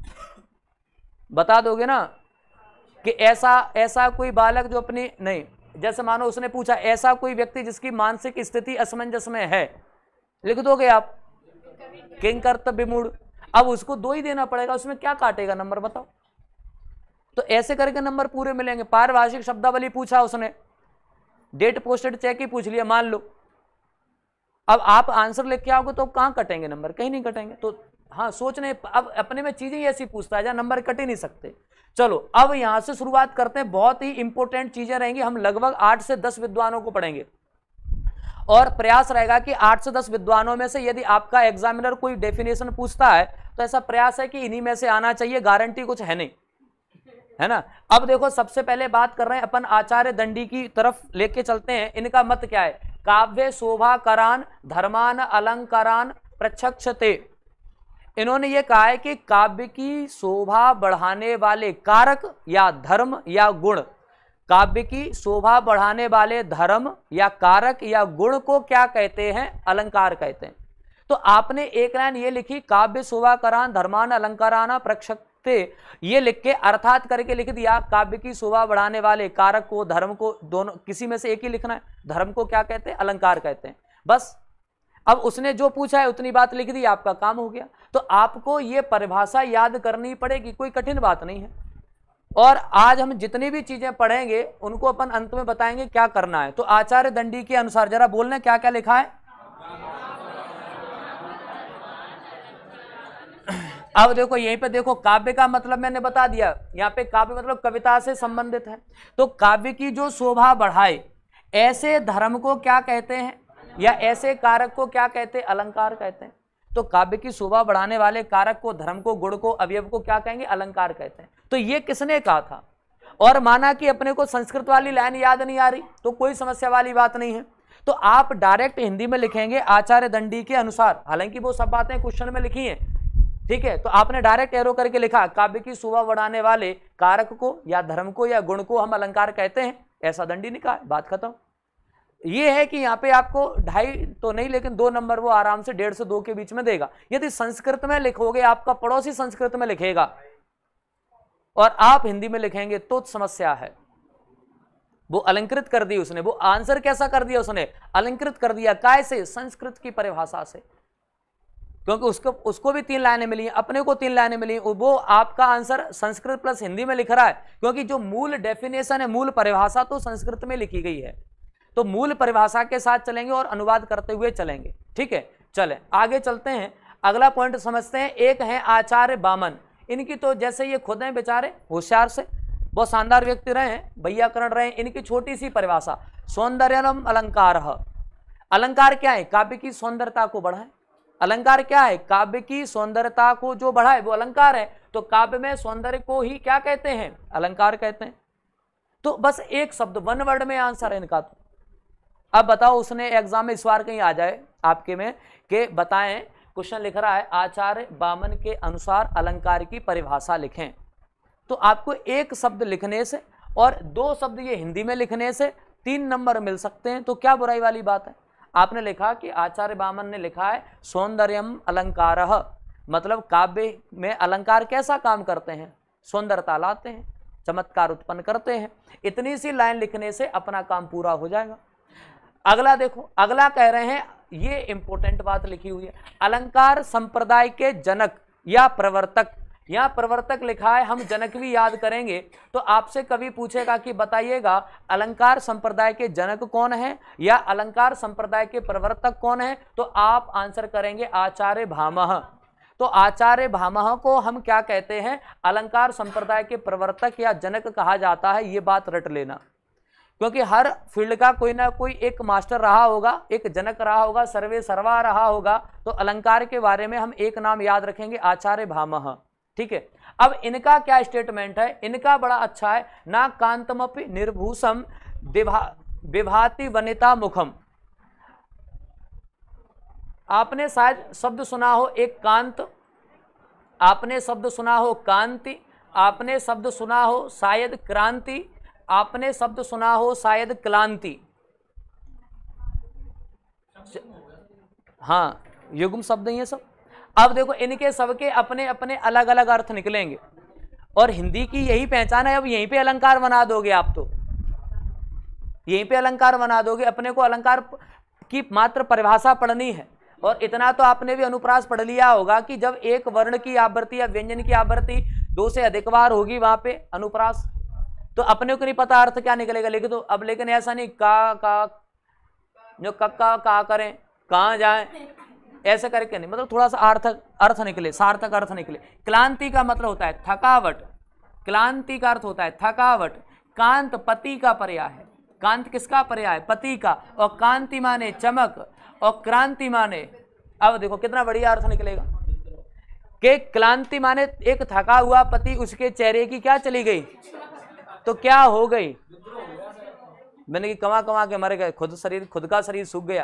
बता दोगे ना कि ऐसा कोई बालक जो अपनी, नहीं, जैसे मानो उसने पूछा ऐसा कोई व्यक्ति जिसकी मानसिक स्थिति असमंजस में है, लिख दोगे आप किंग कर्तव्य मूड। अब उसको 2 ही देना पड़ेगा, उसमें क्या काटेगा नंबर बताओ। तो ऐसे करके नंबर पूरे मिलेंगे। पारिभाषिक शब्दावली पूछा उसने, डेट पोस्टेड चेक ही पूछ लिया मान लो, अब आप आंसर लेके के आओगे तो कहां कटेंगे नंबर, कहीं नहीं कटेंगे। तो हाँ सोचने, अब अपने में चीजें ऐसी पूछता है जहां नंबर कट ही नहीं सकते। चलो अब यहां से शुरुआत करते हैं, बहुत ही इंपॉर्टेंट चीजें रहेंगी, हम लगभग 8 से 10 विद्वानों को पढ़ेंगे और प्रयास रहेगा कि 8 से 10 विद्वानों में से यदि आपका एग्जामिनर कोई डेफिनेशन पूछता है तो ऐसा प्रयास है कि इन्हीं में से आना चाहिए, गारंटी कुछ है नहीं, है ना। अब देखो सबसे पहले बात कर रहे हैं अपन आचार्य दंडी की तरफ लेके चलते हैं। इनका मत क्या है, काव्य शोभाकरान धर्मान अलंकारान प्रक्षक्षते। इन्होंने ये कहा है कि काव्य की शोभा बढ़ाने वाले कारक या धर्म या गुण, काव्य की शोभा बढ़ाने वाले धर्म या कारक या गुण को क्या कहते हैं, अलंकार कहते हैं। तो आपने एक लाइन ये लिखी, काव्य शोभाकरान धर्मान अलंकाराना प्रक्षते, ये लिख के अर्थात करके लिख दिया, काव्य की शोभा बढ़ाने वाले कारक को धर्म को, दोनों किसी में से एक ही लिखना है। धर्म को क्या कहते हैं, अलंकार कहते हैं, बस। अब उसने जो पूछा है उतनी बात लिख दी, आपका काम हो गया। तो आपको ये परिभाषा याद करनी पड़ेगी, कोई कठिन बात नहीं है। और आज हम जितनी भी चीजें पढ़ेंगे उनको अपन अंत में बताएंगे क्या करना है। तो आचार्य दंडी के अनुसार जरा बोलने क्या क्या लिखा है। अब देखो यहीं पे देखो, काव्य का मतलब मैंने बता दिया, यहाँ पे काव्य मतलब कविता से संबंधित है। तो काव्य की जो शोभा बढ़ाए ऐसे धर्म को क्या कहते हैं, या ऐसे कारक को क्या कहते हैं, अलंकार कहते हैं। तो काव्य की शोभा बढ़ाने वाले कारक को, धर्म को, गुण को, अवयव को क्या कहेंगे, अलंकार कहते हैं। तो ये किसने कहा था। और माना कि अपने को संस्कृत वाली लाइन याद नहीं आ रही तो कोई समस्या वाली बात नहीं है, तो आप डायरेक्ट हिंदी में लिखेंगे आचार्य दंडी के अनुसार। हालांकि वो सब बातें क्वेश्चन में लिखी हैं, ठीक है। तो आपने डायरेक्ट एरो करके लिखा, काव्य की शोभा बढ़ाने वाले कारक को या धर्म को या गुण को हम अलंकार कहते हैं, ऐसा दंडी ने कहा, बात खत्म। ये है कि यहाँ पे आपको 2.5 तो नहीं लेकिन 2 नंबर वो आराम से 1.5 से 2 के बीच में देगा। यदि संस्कृत में लिखोगे, आपका पड़ोसी संस्कृत में लिखेगा और आप हिंदी में लिखेंगे तो समस्या है। वो अलंकृत कर दी उसने, वो आंसर कैसा कर दिया उसने, अलंकृत कर दिया। कैसे, संस्कृत की परिभाषा से, क्योंकि उसको भी 3 लाइनें मिली हैं, अपने को 3 लाइनें मिली, वो आपका आंसर संस्कृत प्लस हिंदी में लिख रहा है, क्योंकि जो मूल डेफिनेशन है, मूल परिभाषा तो संस्कृत में लिखी गई है। तो मूल परिभाषा के साथ चलेंगे और अनुवाद करते हुए चलेंगे, ठीक है। चले आगे चलते हैं, अगला पॉइंट समझते हैं। एक है आचार्य बामन, इनकी तो जैसे ये खुद हैं बेचारे होशियार से, बहुत शानदार व्यक्ति रहे हैं, वैयाकरण रहे हैं। इनकी छोटी सी परिभाषा, सौंदर्यम अलंकार। अलंकार क्या है, काव्य की सौंदर्यता को बढ़ाए। अलंकार क्या है, काव्य की सौंदर्यता को जो बढ़ाए वो अलंकार है। तो काव्य में सौंदर्य को ही क्या कहते हैं, अलंकार कहते हैं। तो बस एक शब्द, 1 वर्ड में आंसर है इनका। तो अब बताओ, उसने एग्जाम में इस बार कहीं आ जाए आपके में कि बताएं, क्वेश्चन लिख रहा है आचार्य बामन के अनुसार अलंकार की परिभाषा लिखें। तो आपको एक शब्द लिखने से और 2 शब्द ये हिंदी में लिखने से 3 नंबर मिल सकते हैं। तो क्या बुराई वाली बात है। आपने लिखा कि आचार्य बामन ने लिखा है सौंदर्यम अलंकार, मतलब काव्य में अलंकार कैसा काम करते हैं, सौंदर्यता लाते हैं, चमत्कार उत्पन्न करते हैं। इतनी सी लाइन लिखने से अपना काम पूरा हो जाएगा। अगला देखो, अगला कह रहे हैं, ये इंपॉर्टेंट बात लिखी हुई है, अलंकार संप्रदाय के जनक या प्रवर्तक। यहां प्रवर्तक लिखा है, हम जनक भी याद करेंगे। तो आपसे कभी पूछेगा कि बताइएगा अलंकार संप्रदाय के जनक कौन है या अलंकार संप्रदाय के प्रवर्तक कौन है, तो आप आंसर करेंगे आचार्य भामह। तो आचार्य भामह को हम क्या कहते हैं, अलंकार संप्रदाय के प्रवर्तक या जनक कहा जाता है। ये बात रट लेना, क्योंकि हर फील्ड का कोई ना कोई एक मास्टर रहा होगा, एक जनक रहा होगा, सर्वे सर्वा रहा होगा। तो अलंकार के बारे में हम एक नाम याद रखेंगे, आचार्य भामह, ठीक है। अब इनका क्या स्टेटमेंट है, इनका बड़ा अच्छा है, ना कांतमपि निर्भूषम विभाति वनिता मुखम। आपने शायद शब्द सुना हो एक कांत, आपने शब्द सुना हो कांति, आपने शब्द सुना हो शायद क्रांति, आपने शब्द सुना हो शायद क्लांति। हाँ, युग्म शब्द ये सब। अब देखो, इनके सबके अपने अपने अलग अलग अर्थ निकलेंगे और हिंदी की यही पहचान है। अब यहीं पे अलंकार बना दोगे आप, तो यहीं पे अलंकार बना दोगे। अपने को अलंकार की मात्र परिभाषा पढ़नी है, और इतना तो आपने भी अनुप्रास पढ़ लिया होगा कि जब एक वर्ण की आवृत्ति या व्यंजन की आवृत्ति 2 से अधिक बार होगी वहां पे अनुप्रास, तो अपने को नहीं पता अर्थ क्या निकलेगा। लेकिन तो अब लेकिन ऐसा नहीं का जो कक्का का करें कहां जाएं ऐसे करके नहीं, मतलब थोड़ा सा अर्थ निकले, सार्थक अर्थ निकले। क्लांति का मतलब होता है थकावट, क्लांति का अर्थ होता है थकावट। कांत पति का पर्याय है, कांत किसका पर्याय है? पति का। और कांति माने चमक और क्रांति माने, अब देखो कितना बढ़िया अर्थ निकलेगा कि क्लांति माने एक थका हुआ पति, उसके चेहरे की क्या चली गई, तो क्या हो गई, मैंने कि कमा कमा के मर गए, खुद का शरीर सूख गया।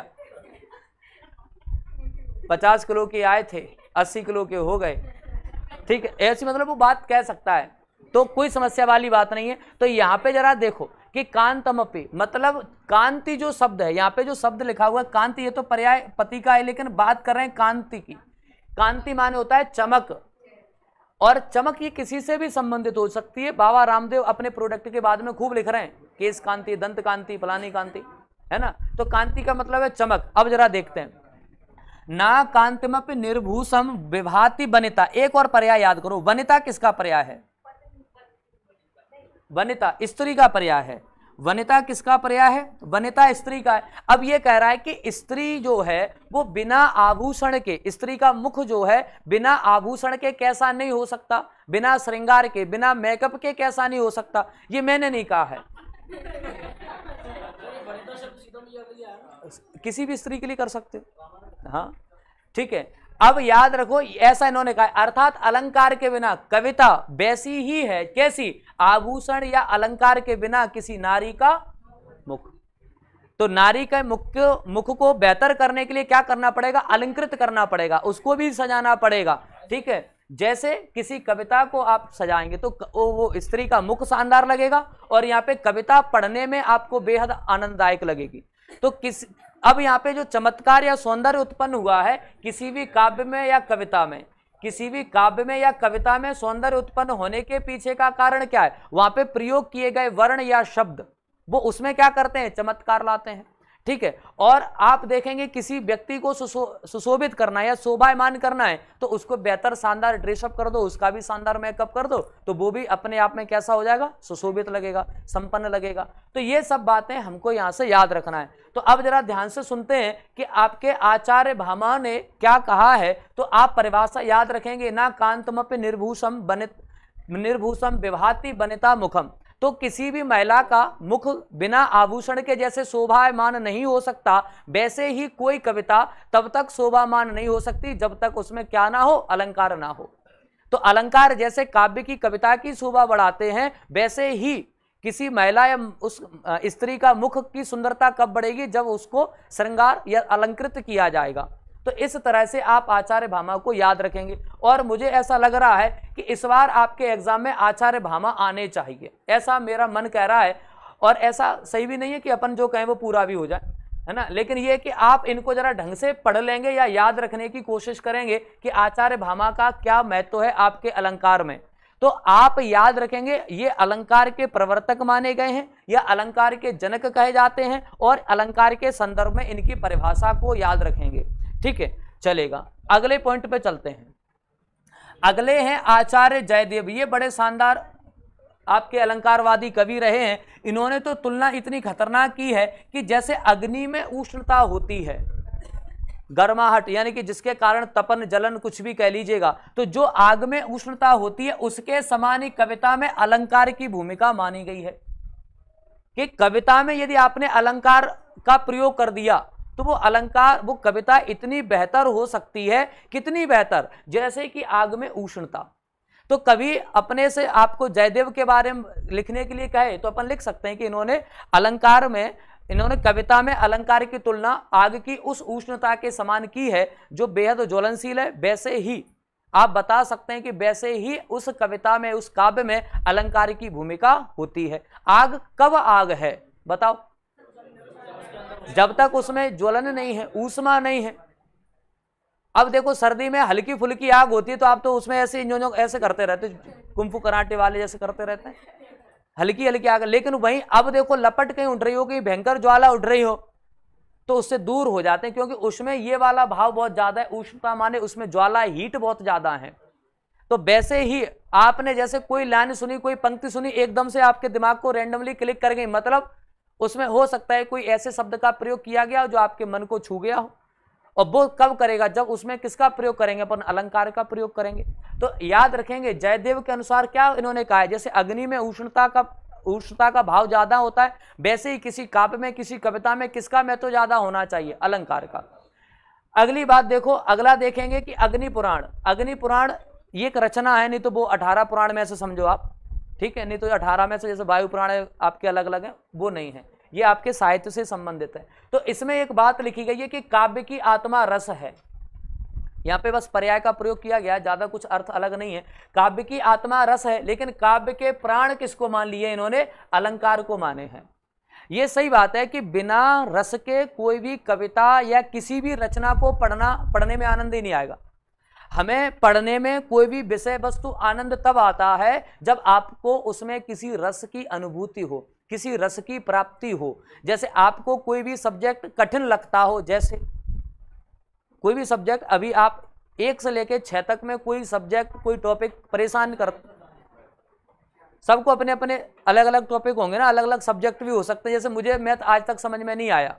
50 किलो के आए थे 80 किलो के हो गए, ठीक है, ऐसी मतलब वो बात कह सकता है, तो कोई समस्या वाली बात नहीं है। तो यहाँ पे जरा देखो कि कांतमपि, मतलब कांति जो शब्द है, यहाँ पे जो शब्द लिखा हुआ है कांति, ये तो पर्याय पति का है, लेकिन बात कर रहे हैं कांति की। कांति माने होता है चमक, और चमक ये किसी से भी संबंधित हो सकती है। बाबा रामदेव अपने प्रोडक्ट के बाद में खूब लिख रहे हैं, केश कांति, दंत कांति, फलानी कांति, है ना। तो कांति का मतलब है चमक। अब जरा देखते हैं, ना कांतिमपि निर्भूषम विभाति वनिता। एक और पर्याय याद करो, वनिता किसका पर्याय है? वनिता स्त्री का पर्याय है। वनिता किसका पर्याय है? वनिता स्त्री का है। अब ये कह रहा है कि स्त्री जो है वो बिना आभूषण के, स्त्री का मुख जो है बिना आभूषण के कैसा नहीं हो सकता, बिना श्रृंगार के, बिना मेकअप के कैसा नहीं हो सकता। ये मैंने नहीं कहा है, किसी भी स्त्री के लिए कर सकते हो, हाँ ठीक है। अब याद रखो, ऐसा इन्होंने कहा, अर्थात अलंकार के बिना कविता वैसी ही है, कैसी? आभूषण या अलंकार के बिना किसी नारी का मुख। तो नारी के मुख को बेहतर करने के लिए क्या करना पड़ेगा? अलंकृत करना पड़ेगा, उसको भी सजाना पड़ेगा, ठीक है। जैसे किसी कविता को आप सजाएंगे तो वो स्त्री का मुख शानदार लगेगा, और यहाँ पे कविता पढ़ने में आपको बेहद आनंददायक लगेगी। तो अब यहाँ पे जो चमत्कार या सौंदर्य उत्पन्न हुआ है किसी भी काव्य में या कविता में, किसी भी काव्य में या कविता में सौंदर्य उत्पन्न होने के पीछे का कारण क्या है? वहां पे प्रयोग किए गए वर्ण या शब्द, वो उसमें क्या करते हैं? चमत्कार लाते हैं, ठीक है। और आप देखेंगे किसी व्यक्ति को सुशोभित करना है या शोभायमान करना है तो उसको बेहतर शानदार ड्रेसअप कर दो, उसका भी शानदार मेकअप कर दो, तो वो भी अपने आप में कैसा हो जाएगा? सुशोभित लगेगा, संपन्न लगेगा। तो ये सब बातें हमको यहाँ से याद रखना है। तो अब जरा ध्यान से सुनते हैं कि आपके आचार्य भामा ने क्या कहा है। तो आप परिभाषा याद रखेंगे, ना कांतमपि निर्भूषम विभाति वनिता मुखम। तो किसी भी महिला का मुख बिना आभूषण के जैसे शोभायमान नहीं हो सकता, वैसे ही कोई कविता तब तक शोभामान नहीं हो सकती जब तक उसमें क्या ना हो? अलंकार ना हो। तो अलंकार जैसे काव्य की कविता की शोभा बढ़ाते हैं, वैसे ही किसी महिला या उस स्त्री का मुख की सुंदरता कब बढ़ेगी? जब उसको श्रृंगार या अलंकृत किया जाएगा। तो इस तरह से आप आचार्य भामा को याद रखेंगे। और मुझे ऐसा लग रहा है कि इस बार आपके एग्जाम में आचार्य भामा आने चाहिए, ऐसा मेरा मन कह रहा है। और ऐसा सही भी नहीं है कि अपन जो कहें वो पूरा भी हो जाए, है ना, लेकिन ये कि आप इनको जरा ढंग से पढ़ लेंगे या याद रखने की कोशिश करेंगे कि आचार्य भामा का क्या महत्व है आपके अलंकार में। तो आप याद रखेंगे ये अलंकार के प्रवर्तक माने गए हैं या अलंकार के जनक कहे जाते हैं, और अलंकार के संदर्भ में इनकी परिभाषा को याद रखेंगे, ठीक है। चलेगा, अगले पॉइंट पे चलते हैं। अगले हैं आचार्य जयदेव। ये बड़े शानदार आपके अलंकारवादी कवि रहे हैं। इन्होंने तो तुलना इतनी खतरनाक की है कि जैसे अग्नि में उष्णता होती है, गर्माहट, यानी कि जिसके कारण तपन जलन कुछ भी कह लीजिएगा, तो जो आग में उष्णता होती है उसके समान ही कविता में अलंकार की भूमिका मानी गई है। कि कविता में यदि आपने अलंकार का प्रयोग कर दिया तो वो अलंकार, वो कविता इतनी बेहतर हो सकती है, कितनी बेहतर, जैसे कि आग में उष्णता। तो कभी अपने से आपको जयदेव के बारे में लिखने के लिए कहे तो अपन लिख सकते हैं कि इन्होंने अलंकार में, इन्होंने कविता में अलंकार की तुलना आग की उस उष्णता के समान की है जो बेहद ज्वलनशील है। वैसे ही आप बता सकते हैं कि वैसे ही उस कविता में, उस काव्य में अलंकार की भूमिका होती है। आग कब आग है बताओ? जब तक उसमें ज्वलन नहीं है, ऊष्मा नहीं है। अब देखो सर्दी में हल्की फुल्की आग होती है तो आप तो उसमें ऐसे ऐसे करते रहते, कुंफू कराटे वाले जैसे करते रहते हैं, हल्की हल्की आग। लेकिन वहीं अब देखो लपट कहीं उठ रही हो, कि भयंकर ज्वाला उठ रही हो, तो उससे दूर हो जाते हैं, क्योंकि उसमें ये वाला भाव बहुत ज्यादा है, उष्णता माने उसमें ज्वाला, हीट बहुत ज्यादा है। तो वैसे ही आपने जैसे कोई लाइन सुनी, कोई पंक्ति सुनी, एकदम से आपके दिमाग को रैंडमली क्लिक कर गई, मतलब उसमें हो सकता है कोई ऐसे शब्द का प्रयोग किया गया जो आपके मन को छू गया हो। और वो कब करेगा, जब उसमें किसका प्रयोग करेंगे, अपन अलंकार का प्रयोग करेंगे। तो याद रखेंगे जयदेव के अनुसार क्या इन्होंने कहा है, जैसे अग्नि में उष्णता का भाव ज्यादा होता है, वैसे ही किसी काव्य में, किसी कविता में किसका महत्व ज्यादा होना चाहिए, अलंकार का। अगली बात देखो, अगला देखेंगे कि अग्नि पुराण ये एक रचना है, नहीं तो वो 18 पुराण में से समझो आप, ठीक है, नहीं तो 18 में से जैसे वायु पुराण आपके अलग अलग है, वो नहीं है, ये आपके साहित्य से संबंधित है। तो इसमें एक बात लिखी गई है कि काव्य की आत्मा रस है, यहां पे बस पर्याय का प्रयोग किया गया, ज्यादा कुछ अर्थ अलग नहीं है। काव्य की आत्मा रस है, लेकिन काव्य के प्राण किसको मान लिए इन्होंने, अलंकार को माने हैं। ये सही बात है कि बिना रस के कोई भी कविता या किसी भी रचना को पढ़ने में आनंद ही नहीं आएगा। हमें पढ़ने में कोई भी विषय वस्तु आनंद तब आता है जब आपको उसमें किसी रस की अनुभूति हो, किसी रस की प्राप्ति हो। जैसे आपको कोई भी सब्जेक्ट कठिन लगता हो, जैसे कोई भी सब्जेक्ट, अभी आप 1 से लेकर 6 तक में कोई सब्जेक्ट, कोई टॉपिक परेशान कर, सबको अपने अपने अलग अलग टॉपिक होंगे ना, अलग अलग सब्जेक्ट भी हो सकते हैं। जैसे मुझे मैथ आज तक समझ में नहीं आया,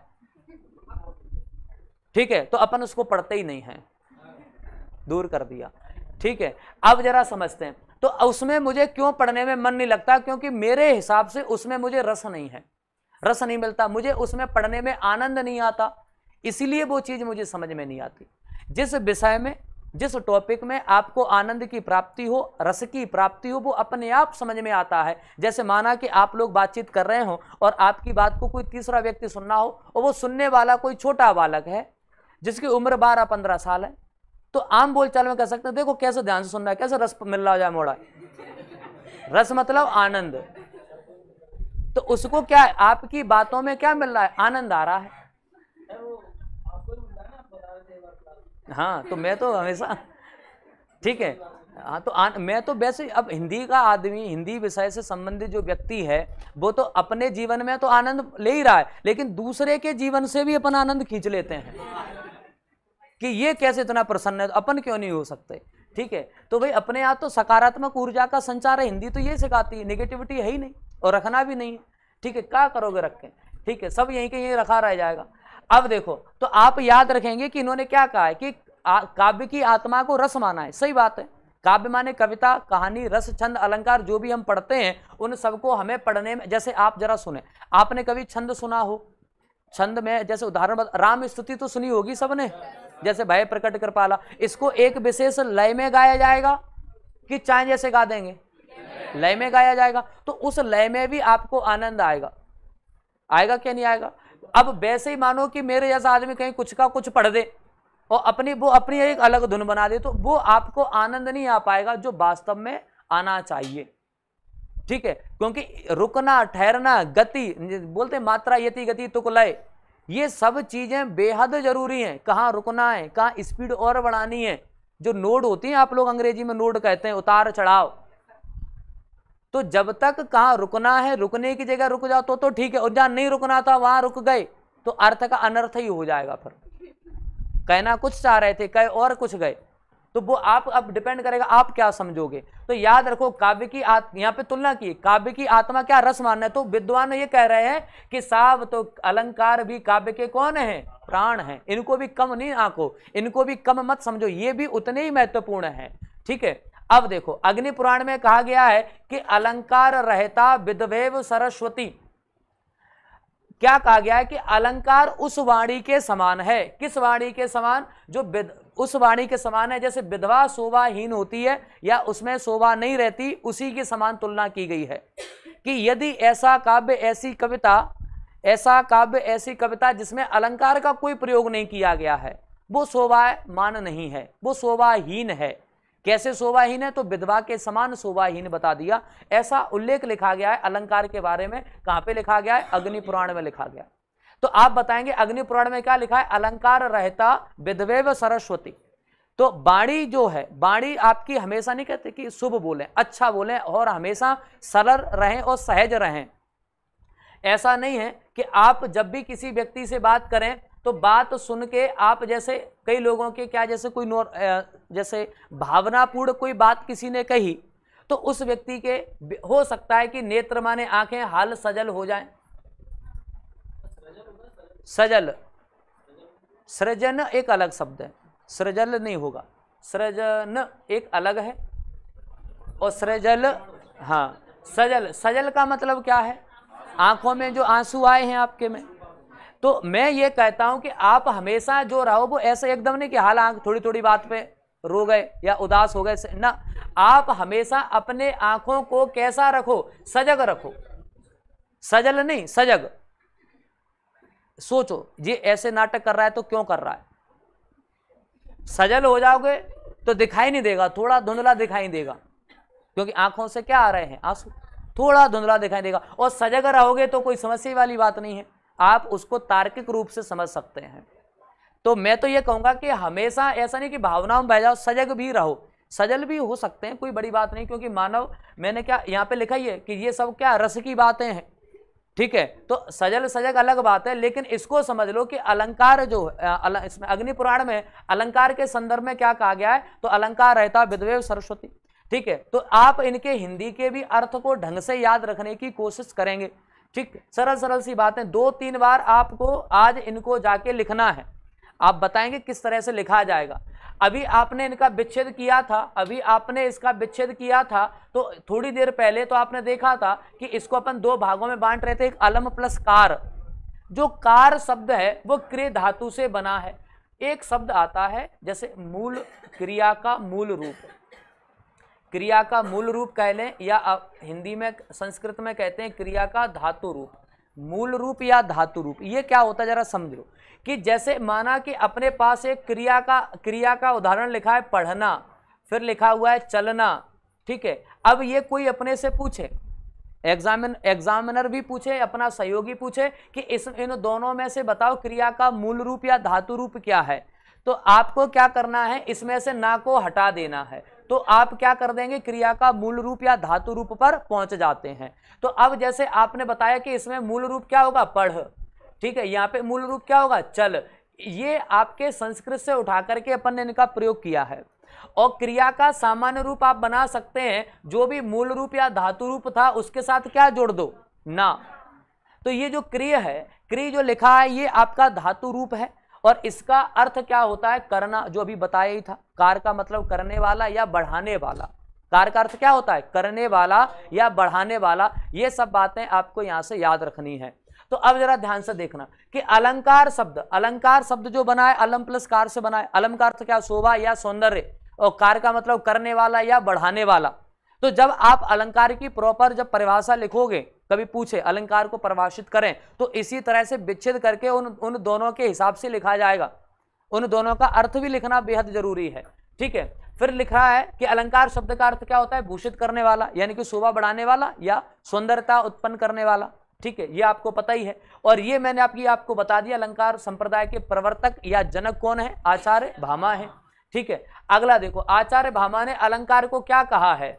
ठीक है, तो अपन उसको पढ़ते ही नहीं है, दूर कर दिया, ठीक है। अब जरा समझते हैं, तो उसमें मुझे क्यों पढ़ने में मन नहीं लगता, क्योंकि मेरे हिसाब से उसमें मुझे रस नहीं है, रस नहीं मिलता, मुझे उसमें पढ़ने में आनंद नहीं आता, इसीलिए वो चीज मुझे समझ में नहीं आती। जिस विषय में, जिस टॉपिक में आपको आनंद की प्राप्ति हो, रस की प्राप्ति हो, वो अपने आप समझ में आता है। जैसे माना कि आप लोग बातचीत कर रहे हो और आपकी बात को कोई तीसरा व्यक्ति सुनना हो, और वो सुनने वाला कोई छोटा बालक है जिसकी उम्र 12-15 साल है, तो आम बोलचाल में कह सकते हैं, देखो कैसे ध्यान से सुनना है, कैसे रस मिल रहा हो जाए मोड़ा, रस मतलब आनंद। तो उसको क्या, आपकी बातों में क्या मिल रहा है, आनंद आ रहा है। हाँ, तो मैं तो हमेशा, ठीक है, हाँ, तो मैं तो वैसे, अब हिंदी का आदमी, हिंदी विषय से संबंधित जो व्यक्ति है, वो तो अपने जीवन में तो आनंद ले ही रहा है, लेकिन दूसरे के जीवन से भी अपन आनंद खींच लेते हैं कि ये कैसे इतना प्रसन्न है, तो अपन क्यों नहीं हो सकते, ठीक है। तो भाई अपने यहाँ तो सकारात्मक ऊर्जा का संचार है, हिंदी तो ये सिखाती है, नेगेटिविटी है ही नहीं और रखना भी नहीं है, ठीक है, क्या करोगे रख के, ठीक है, सब यहीं के यहीं रखा रह जाएगा। अब देखो, तो आप याद रखेंगे कि इन्होंने क्या कहा है कि काव्य की आत्मा को रस माना है, सही बात है। काव्य माने कविता, कहानी, रस, छंद, अलंकार जो भी हम पढ़ते हैं, उन सबको हमें पढ़ने में, जैसे आप जरा सुने, आपने कभी छंद सुना हो, छंद में जैसे उदाहरण राम स्तुति तो सुनी होगी सबने, जैसे भय प्रकट कृपाला, इसको एक विशेष लय में गाया जाएगा कि चाहे जैसे गा देंगे, लय में गाया जाएगा, तो उस लय में भी आपको आनंद आएगा, आएगा क्या नहीं आएगा। अब वैसे ही मानो कि मेरे जैसा आदमी कहीं कुछ का कुछ पढ़ दे और वो अपनी एक अलग धुन बना दे, तो वो आपको आनंद नहीं आ पाएगा जो वास्तव में आना चाहिए, ठीक है। क्योंकि रुकना, ठहरना, गति, बोलते मात्रा, यति, गति, तुक, लय, ये सब चीजें बेहद जरूरी हैं। कहाँ रुकना है, कहाँ स्पीड और बढ़ानी है, जो नोड होती है, आप लोग अंग्रेजी में नोड कहते हैं, उतार चढ़ाव, तो जब तक कहाँ रुकना है, रुकने की जगह रुक जाओ तो ठीक है, और जहां नहीं रुकना था वहां रुक गए तो अर्थ का अनर्थ ही हो जाएगा। फिर कहना कुछ चाह रहे थे, कहे और कुछ गए, तो वो आप अब डिपेंड करेगा आप क्या समझोगे। तो याद रखो, काव्य की यहाँ पे तुलना की, काव्य की आत्मा क्या, रस मानना है। तो विद्वान ये कह रहे हैं कि साहब तो अलंकार भी काव्य के कौन है, प्राण है, इनको भी कम नहीं आंको, इनको भी कम मत समझो, ये भी उतने ही महत्वपूर्ण है, ठीक है। अब देखो, अग्नि पुराण में कहा गया है कि अलंकार रहता विद्वेव सरस्वती, क्या कहा गया है कि अलंकार उस वाणी के समान है। किस वाणी के समान, जो उस वाणी के समान है, जैसे विधवा शोभाहीन होती है या उसमें शोभा नहीं रहती, उसी के समान तुलना की गई है कि यदि ऐसा काव्य, ऐसी कविता, ऐसा काव्य, ऐसी कविता जिसमें अलंकार का कोई प्रयोग नहीं किया गया है, वो शोभामान नहीं है, वो शोभाहीन है। कैसे शोभाहीन है, तो विधवा के समान शोभाहीन बता दिया। ऐसा उल्लेख लिखा गया है अलंकार के बारे में। कहां पे लिखा गया है, अग्नि पुराण में लिखा गया। तो आप बताएंगे अग्नि पुराण में क्या लिखा है, अलंकार रहता विद्वेव सरस्वती। तो वाणी जो है, वाणी आपकी हमेशा नहीं कहते कि शुभ बोले, अच्छा बोले और हमेशा सरल रहें और सहज रहें। ऐसा नहीं है कि आप जब भी किसी व्यक्ति से बात करें तो बात सुन के आप, जैसे कई लोगों के क्या, जैसे कोई जैसे भावनापूर्ण कोई बात किसी ने कही, तो उस व्यक्ति के हो सकता है कि नेत्र माने आंखें हाल सजल हो जाएं। सजल, सृजन एक अलग शब्द है, सृजल नहीं होगा, सृजन एक अलग है और सृजल, हाँ सजल, सजल का मतलब क्या है, आंखों में जो आंसू आए हैं आपके में। तो मैं ये कहता हूं कि आप हमेशा जो रहो वो ऐसे एकदम नहीं कि हाल आंख थोड़ी थोड़ी बात पे रो गए या उदास हो गए ना, आप हमेशा अपने आंखों को कैसा रखो, सजग रखो, सजल नहीं सजग। सोचो ये ऐसे नाटक कर रहा है तो क्यों कर रहा है, सजल हो जाओगे तो दिखाई नहीं देगा, थोड़ा धुंधला दिखाई देगा, क्योंकि आंखों से क्या आ रहे हैं, आंसू, थोड़ा धुंधला दिखाई देगा। और सजग रहोगे तो कोई समस्या वाली बात नहीं है, आप उसको तार्किक रूप से समझ सकते हैं। तो मैं तो ये कहूंगा कि हमेशा ऐसा नहीं कि भावनाओं में बह जाओ, सजग भी रहो, सजल भी हो सकते हैं, कोई बड़ी बात नहीं, क्योंकि मानव, मैंने क्या यहाँ पे लिखा ही है कि ये सब क्या रस की बातें हैं, ठीक है। तो सजल सजग अलग बात है, लेकिन इसको समझ लो कि अलंकार जो इसमें अग्नि पुराण में अलंकार के संदर्भ में क्या कहा गया है, तो अलंकार रहता विद्वेव सरस्वती, ठीक है। तो आप इनके हिंदी के भी अर्थ को ढंग से याद रखने की कोशिश करेंगे, ठीक, सरल सरल सी बातें, 2-3 बार आपको आज इनको जाके लिखना है, आप बताएंगे किस तरह से लिखा जाएगा। अभी आपने इनका विच्छेद किया था, अभी आपने इसका विच्छेद किया था, तो थोड़ी देर पहले तो आपने देखा था कि इसको अपन 2 भागों में बांट रहे थे, एक अलम प्लस कार। जो कार शब्द है वो क्रिय धातु से बना है। एक शब्द आता है जैसे मूल क्रिया का मूल रूप, क्रिया का मूल रूप कह लें, या हिंदी में संस्कृत में कहते हैं क्रिया का धातु रूप, मूल रूप या धातु रूप। ये क्या होता है जरा समझ लो, कि जैसे माना कि अपने पास एक क्रिया का उदाहरण लिखा है पढ़ना, फिर लिखा हुआ है चलना, ठीक है। अब ये कोई अपने से पूछे, एग्जामिनर भी पूछे, अपना सहयोगी पूछे कि इन दोनों में से बताओ क्रिया का मूल रूप या धातु रूप क्या है, तो आपको क्या करना है, इसमें से ना को हटा देना है। तो आप क्या कर देंगे, क्रिया का मूल रूप या धातु रूप पर पहुंच जाते हैं। तो अब जैसे आपने बताया कि इसमें मूल रूप क्या होगा, पढ़, ठीक है, यहाँ पे मूल रूप क्या होगा, चल। ये आपके संस्कृत से उठा करके अपन ने इनका प्रयोग किया है। और क्रिया का सामान्य रूप आप बना सकते हैं, जो भी मूल रूप या धातु रूप था उसके साथ क्या जोड़ दो, ना। तो ये जो क्रिय है, क्रिय जो लिखा है ये आपका धातु रूप है, और इसका अर्थ क्या होता है, करना, जो अभी बताया ही था। कार का मतलब करने वाला या बढ़ाने वाला, कार का अर्थ क्या होता है, करने वाला या बढ़ाने वाला। ये सब बातें आपको यहां से याद रखनी है। तो अब जरा ध्यान से देखना कि अलंकार शब्द जो बना है अलम प्लस कार से बना है। अलम का अर्थ क्या, शोभा या सौंदर्य, और कार का मतलब करने वाला या बढ़ाने वाला। तो जब आप अलंकार की प्रॉपर जब परिभाषा लिखोगे, कभी पूछे अलंकार को परिभाषित करें, तो इसी तरह से विच्छेद करके उन दोनों के हिसाब से लिखा जाएगा। उन दोनों का अर्थ भी लिखना बेहद जरूरी है, ठीक है। फिर लिखा है कि अलंकार शब्द का अर्थ क्या होता है, भूषित करने वाला, यानी कि शोभा बढ़ाने वाला या सौंदर्यता उत्पन्न करने वाला, ठीक है, ये आपको पता ही है। और ये मैंने आपको बता दिया, अलंकार संप्रदाय के प्रवर्तक या जनक कौन है, आचार्य भामा है, ठीक है। अगला देखो, आचार्य भामा ने अलंकार को क्या कहा है,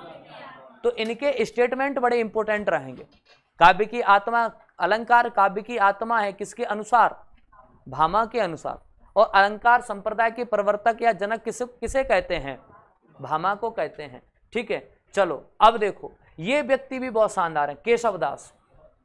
तो इनके स्टेटमेंट बड़े इंपॉर्टेंट रहेंगे। काव्य की आत्मा, अलंकार काव्य की आत्मा है, किसके अनुसार, भामा के अनुसार। और अलंकार संप्रदाय के प्रवर्तक या जनक किसे कहते हैं, भामा को कहते हैं, ठीक है। चलो अब देखो, ये व्यक्ति भी बहुत शानदार है, केशव दास।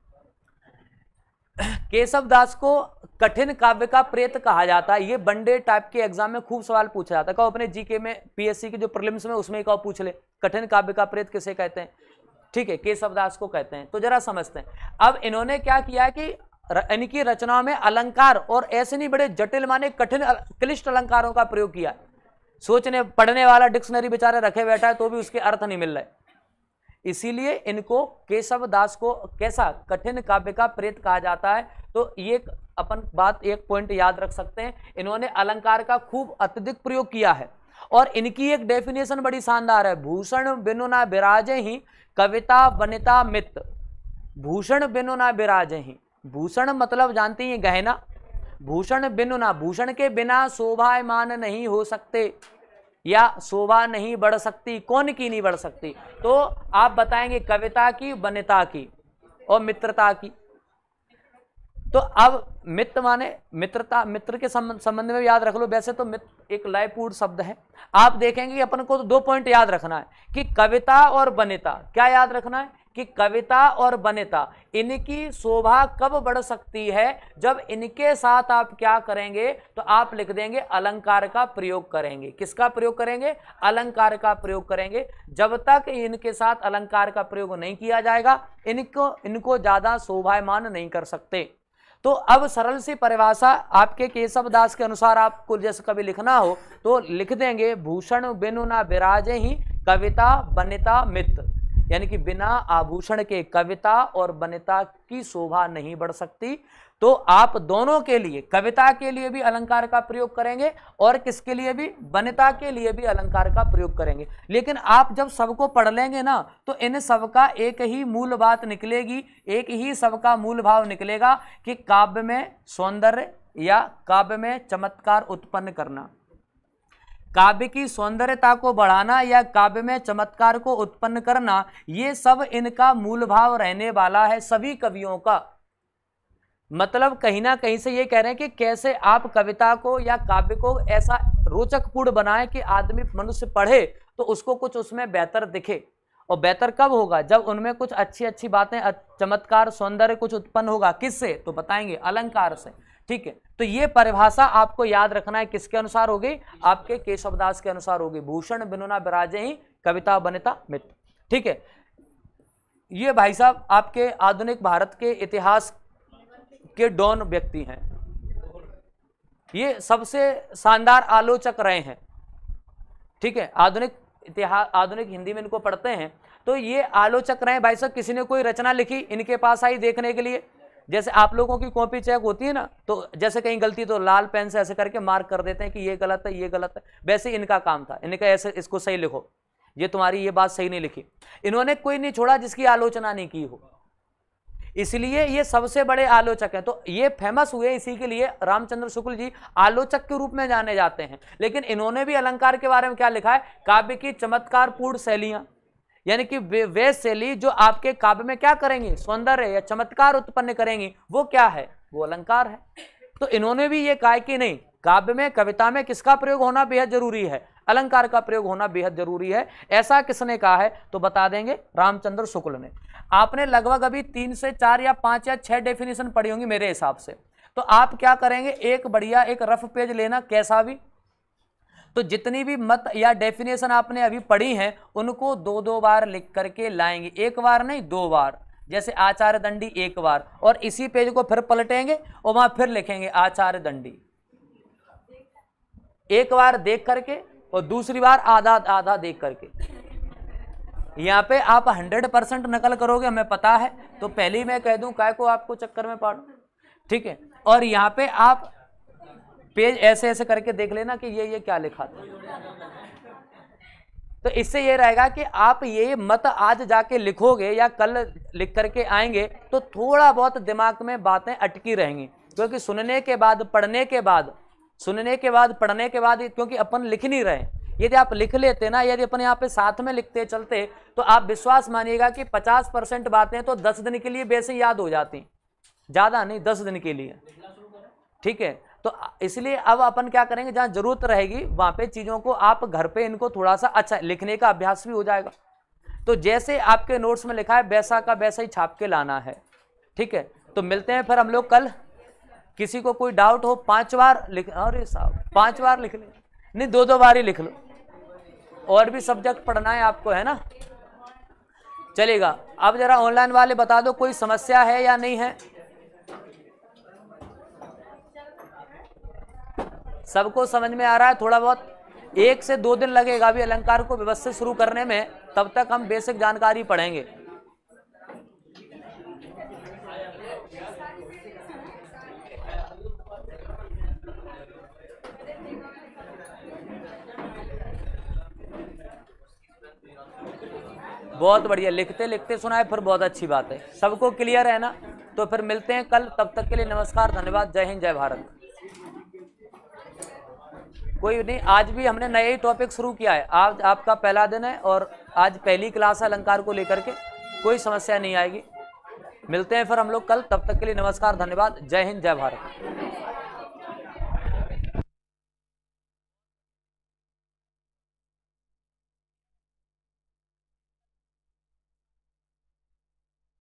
केशव दास को कठिन काव्य का प्रेत कहा जाता है। ये वनडे टाइप के एग्जाम में खूब सवाल पूछा जाता है, कहो अपने जीके में, पीएससी के जो प्रीलिम्स में उसमें कहो पूछ ले, कठिन काव्य का प्रेत किसे कहते हैं, ठीक है, केशव दास को कहते हैं। तो जरा समझते हैं। अब इन्होंने क्या किया है कि इनकी रचनाओं में अलंकार और ऐसे नहीं बड़े जटिल माने कठिन क्लिष्ट अलंकारों का प्रयोग किया है। सोचने पढ़ने वाला डिक्शनरी बेचारे रखे बैठा है तो भी उसके अर्थ नहीं मिल रहे। इसीलिए इनको केशव दास को कैसा, कठिन काव्य का प्रेत कहा जाता है। तो ये अपन बात, एक पॉइंट याद रख सकते हैं, इन्होंने अलंकार का खूब अत्यधिक प्रयोग किया है। और इनकी एक डेफिनेशन बड़ी शानदार है, भूषण बिनु ना बिराजे ही कविता वनिता मित। भूषण बिनु ना बिराजे ही, भूषण मतलब जानते हैं गहना, भूषण बिनु ना, भूषण के बिना शोभायमान नहीं हो सकते या शोभा नहीं बढ़ सकती। कौन की नहीं बढ़ सकती, तो आप बताएंगे कविता की, वनिता की और मित्रता की। तो अब मित्र माने मित्रता, मित्र के संबंध में याद रख लो। वैसे तो मित्र एक लयपूर्ण शब्द है। आप देखेंगे कि अपन को तो 2 पॉइंट याद रखना है कि कविता और वनिता। क्या याद रखना है कि कविता और वनिता, इनकी शोभा कब बढ़ सकती है, जब इनके साथ आप क्या करेंगे, तो आप लिख देंगे अलंकार का प्रयोग करेंगे। किसका प्रयोग करेंगे? अलंकार का प्रयोग करेंगे। जब तक इनके साथ अलंकार का प्रयोग नहीं किया जाएगा, इनको ज्यादा शोभायमान नहीं कर सकते। तो अब सरल सी परिभाषा आपके केशव दास के अनुसार आपको जैसे कभी लिखना हो तो लिख देंगे, भूषण बिनु ना विराजे ही कविता वनिता मित्र। यानी कि बिना आभूषण के कविता और वनिता की शोभा नहीं बढ़ सकती। तो आप दोनों के लिए, कविता के लिए भी अलंकार का प्रयोग करेंगे और किसके लिए भी? वनिता के लिए भी अलंकार का प्रयोग करेंगे। लेकिन आप जब सबको पढ़ लेंगे ना, तो इन सबका एक ही मूल बात निकलेगी, एक ही सबका मूल भाव निकलेगा कि काव्य में सौंदर्य या काव्य में चमत्कार उत्पन्न करना, काव्य की सौंदर्यता को बढ़ाना या काव्य में चमत्कार को उत्पन्न करना, ये सब इनका मूल भाव रहने वाला है सभी कवियों का। मतलब कहीं ना कहीं से ये कह रहे हैं कि कैसे आप कविता को या काव्य को ऐसा रोचकपूर्ण बनाएं कि आदमी, मनुष्य पढ़े तो उसको कुछ उसमें बेहतर दिखे। और बेहतर कब होगा? जब उनमें कुछ अच्छी अच्छी बातें, चमत्कार, सौंदर्य कुछ उत्पन्न होगा। किससे? तो बताएंगे अलंकार से। ठीक है, तो ये परिभाषा आपको याद रखना है। किसके अनुसार होगी? आपके केशवदास के अनुसार होगी। भूषण बिनु ना विराजे ही कविता वनिता मित्र। ठीक है, ये भाई साहब आपके आधुनिक भारत के इतिहास के डॉन व्यक्ति हैं। ये सबसे शानदार आलोचक रहे हैं। ठीक है, आधुनिक इतिहास, आधुनिक हिंदी में इनको पढ़ते हैं तो ये आलोचक रहे भाई साहब। किसी ने कोई रचना लिखी, इनके पास आई देखने के लिए। जैसे आप लोगों की कॉपी चेक होती है ना, तो जैसे कहीं गलती तो लाल पेन से ऐसे करके मार्क कर देते हैं कि ये गलत है, ये गलत है। वैसे इनका काम था, इनका ऐसे इसको सही लिखो, ये तुम्हारी ये बात सही नहीं लिखी। इन्होंने कोई नहीं छोड़ा जिसकी आलोचना नहीं की हो, इसलिए ये सबसे बड़े आलोचक हैं। तो ये फेमस हुए इसी के लिए, रामचंद्र शुक्ल जी आलोचक के रूप में जाने जाते हैं। लेकिन इन्होंने भी अलंकार के बारे में क्या लिखा है? काव्य की चमत्कारपूर्ण शैलियां, यानी कि वे शैली जो आपके काव्य में क्या करेंगी? सौंदर्य या चमत्कार उत्पन्न करेंगी, वो क्या है? वो अलंकार है। तो इन्होंने भी ये कहा कि नहीं, काव्य में, कविता में किसका प्रयोग होना बेहद जरूरी है? अलंकार का प्रयोग होना बेहद जरूरी है। ऐसा किसने कहा है? तो बता देंगे रामचंद्र शुक्ल ने। आपने लगभग अभी 3 से 4 या 5 या 6 डेफिनेशन पढ़ी होंगी मेरे हिसाब से। तो आप क्या करेंगे? एक बढ़िया एक रफ पेज लेना, कैसा भी, तो जितनी भी मत या डेफिनेशन आपने अभी पढ़ी हैं उनको 2-2 बार लिख करके लाएंगे। एक बार नहीं, 2 बार। जैसे आचार्य दंडी एक बार, और इसी पेज को फिर पलटेंगे और वहां फिर लिखेंगे आचार्य दंडी। एक बार देख करके और दूसरी बार आधा आधा देख करके। यहाँ पे आप 100% नकल करोगे, हमें पता है, तो पहले ही मैं कह दूं काय को आपको चक्कर में पढ़ो। ठीक है, और यहाँ पे आप पेज ऐसे ऐसे करके देख लेना कि ये क्या लिखा था। तो इससे ये रहेगा कि आप ये मत आज जाके लिखोगे या कल लिख करके आएंगे तो थोड़ा बहुत दिमाग में बातें अटकी रहेंगी, क्योंकि सुनने के बाद पढ़ने के बाद क्योंकि अपन लिख नहीं रहे। यदि आप लिख लेते ना, यदि अपन यहाँ पे साथ में लिखते चलते, तो आप विश्वास मानिएगा कि 50% बातें तो 10 दिन के लिए वैसे याद हो जाती, ज्यादा नहीं, 10 दिन के लिए। ठीक है, तो इसलिए अब अपन क्या करेंगे, जहां जरूरत रहेगी वहां पे चीजों को आप घर पे इनको थोड़ा सा अच्छा लिखने का अभ्यास भी हो जाएगा। तो जैसे आपके नोट्स में लिखा है वैसा का वैसा ही छाप के लाना है। ठीक है, तो मिलते हैं फिर हम लोग कल। किसी को कोई डाउट हो 5 बार लिख, अरे साहब 5 बार लिख ले, नहीं 2-2 बार ही लिख लो। और भी सब्जेक्ट पढ़ना है आपको, है ना, चलेगा। अब जरा ऑनलाइन वाले बता दो कोई समस्या है या नहीं है? सबको समझ में आ रहा है? थोड़ा बहुत 1 से 2 दिन लगेगा अभी अलंकार को व्यवस्थित शुरू करने में, तब तक हम बेसिक जानकारी पढ़ेंगे। बहुत बढ़िया, लिखते लिखते सुनाए फिर बहुत अच्छी बात है। सबको क्लियर है ना? तो फिर मिलते हैं कल, तब तक के लिए नमस्कार, धन्यवाद, जय हिंद, जय भारत। कोई नहीं, आज भी हमने नए ही टॉपिक शुरू किया है। आज आपका पहला दिन है और आज पहली क्लास है अलंकार को लेकर के, कोई समस्या नहीं आएगी। मिलते हैं फिर हम लोग कल, तब तक के लिए नमस्कार, धन्यवाद, जय हिंद, जय भारत।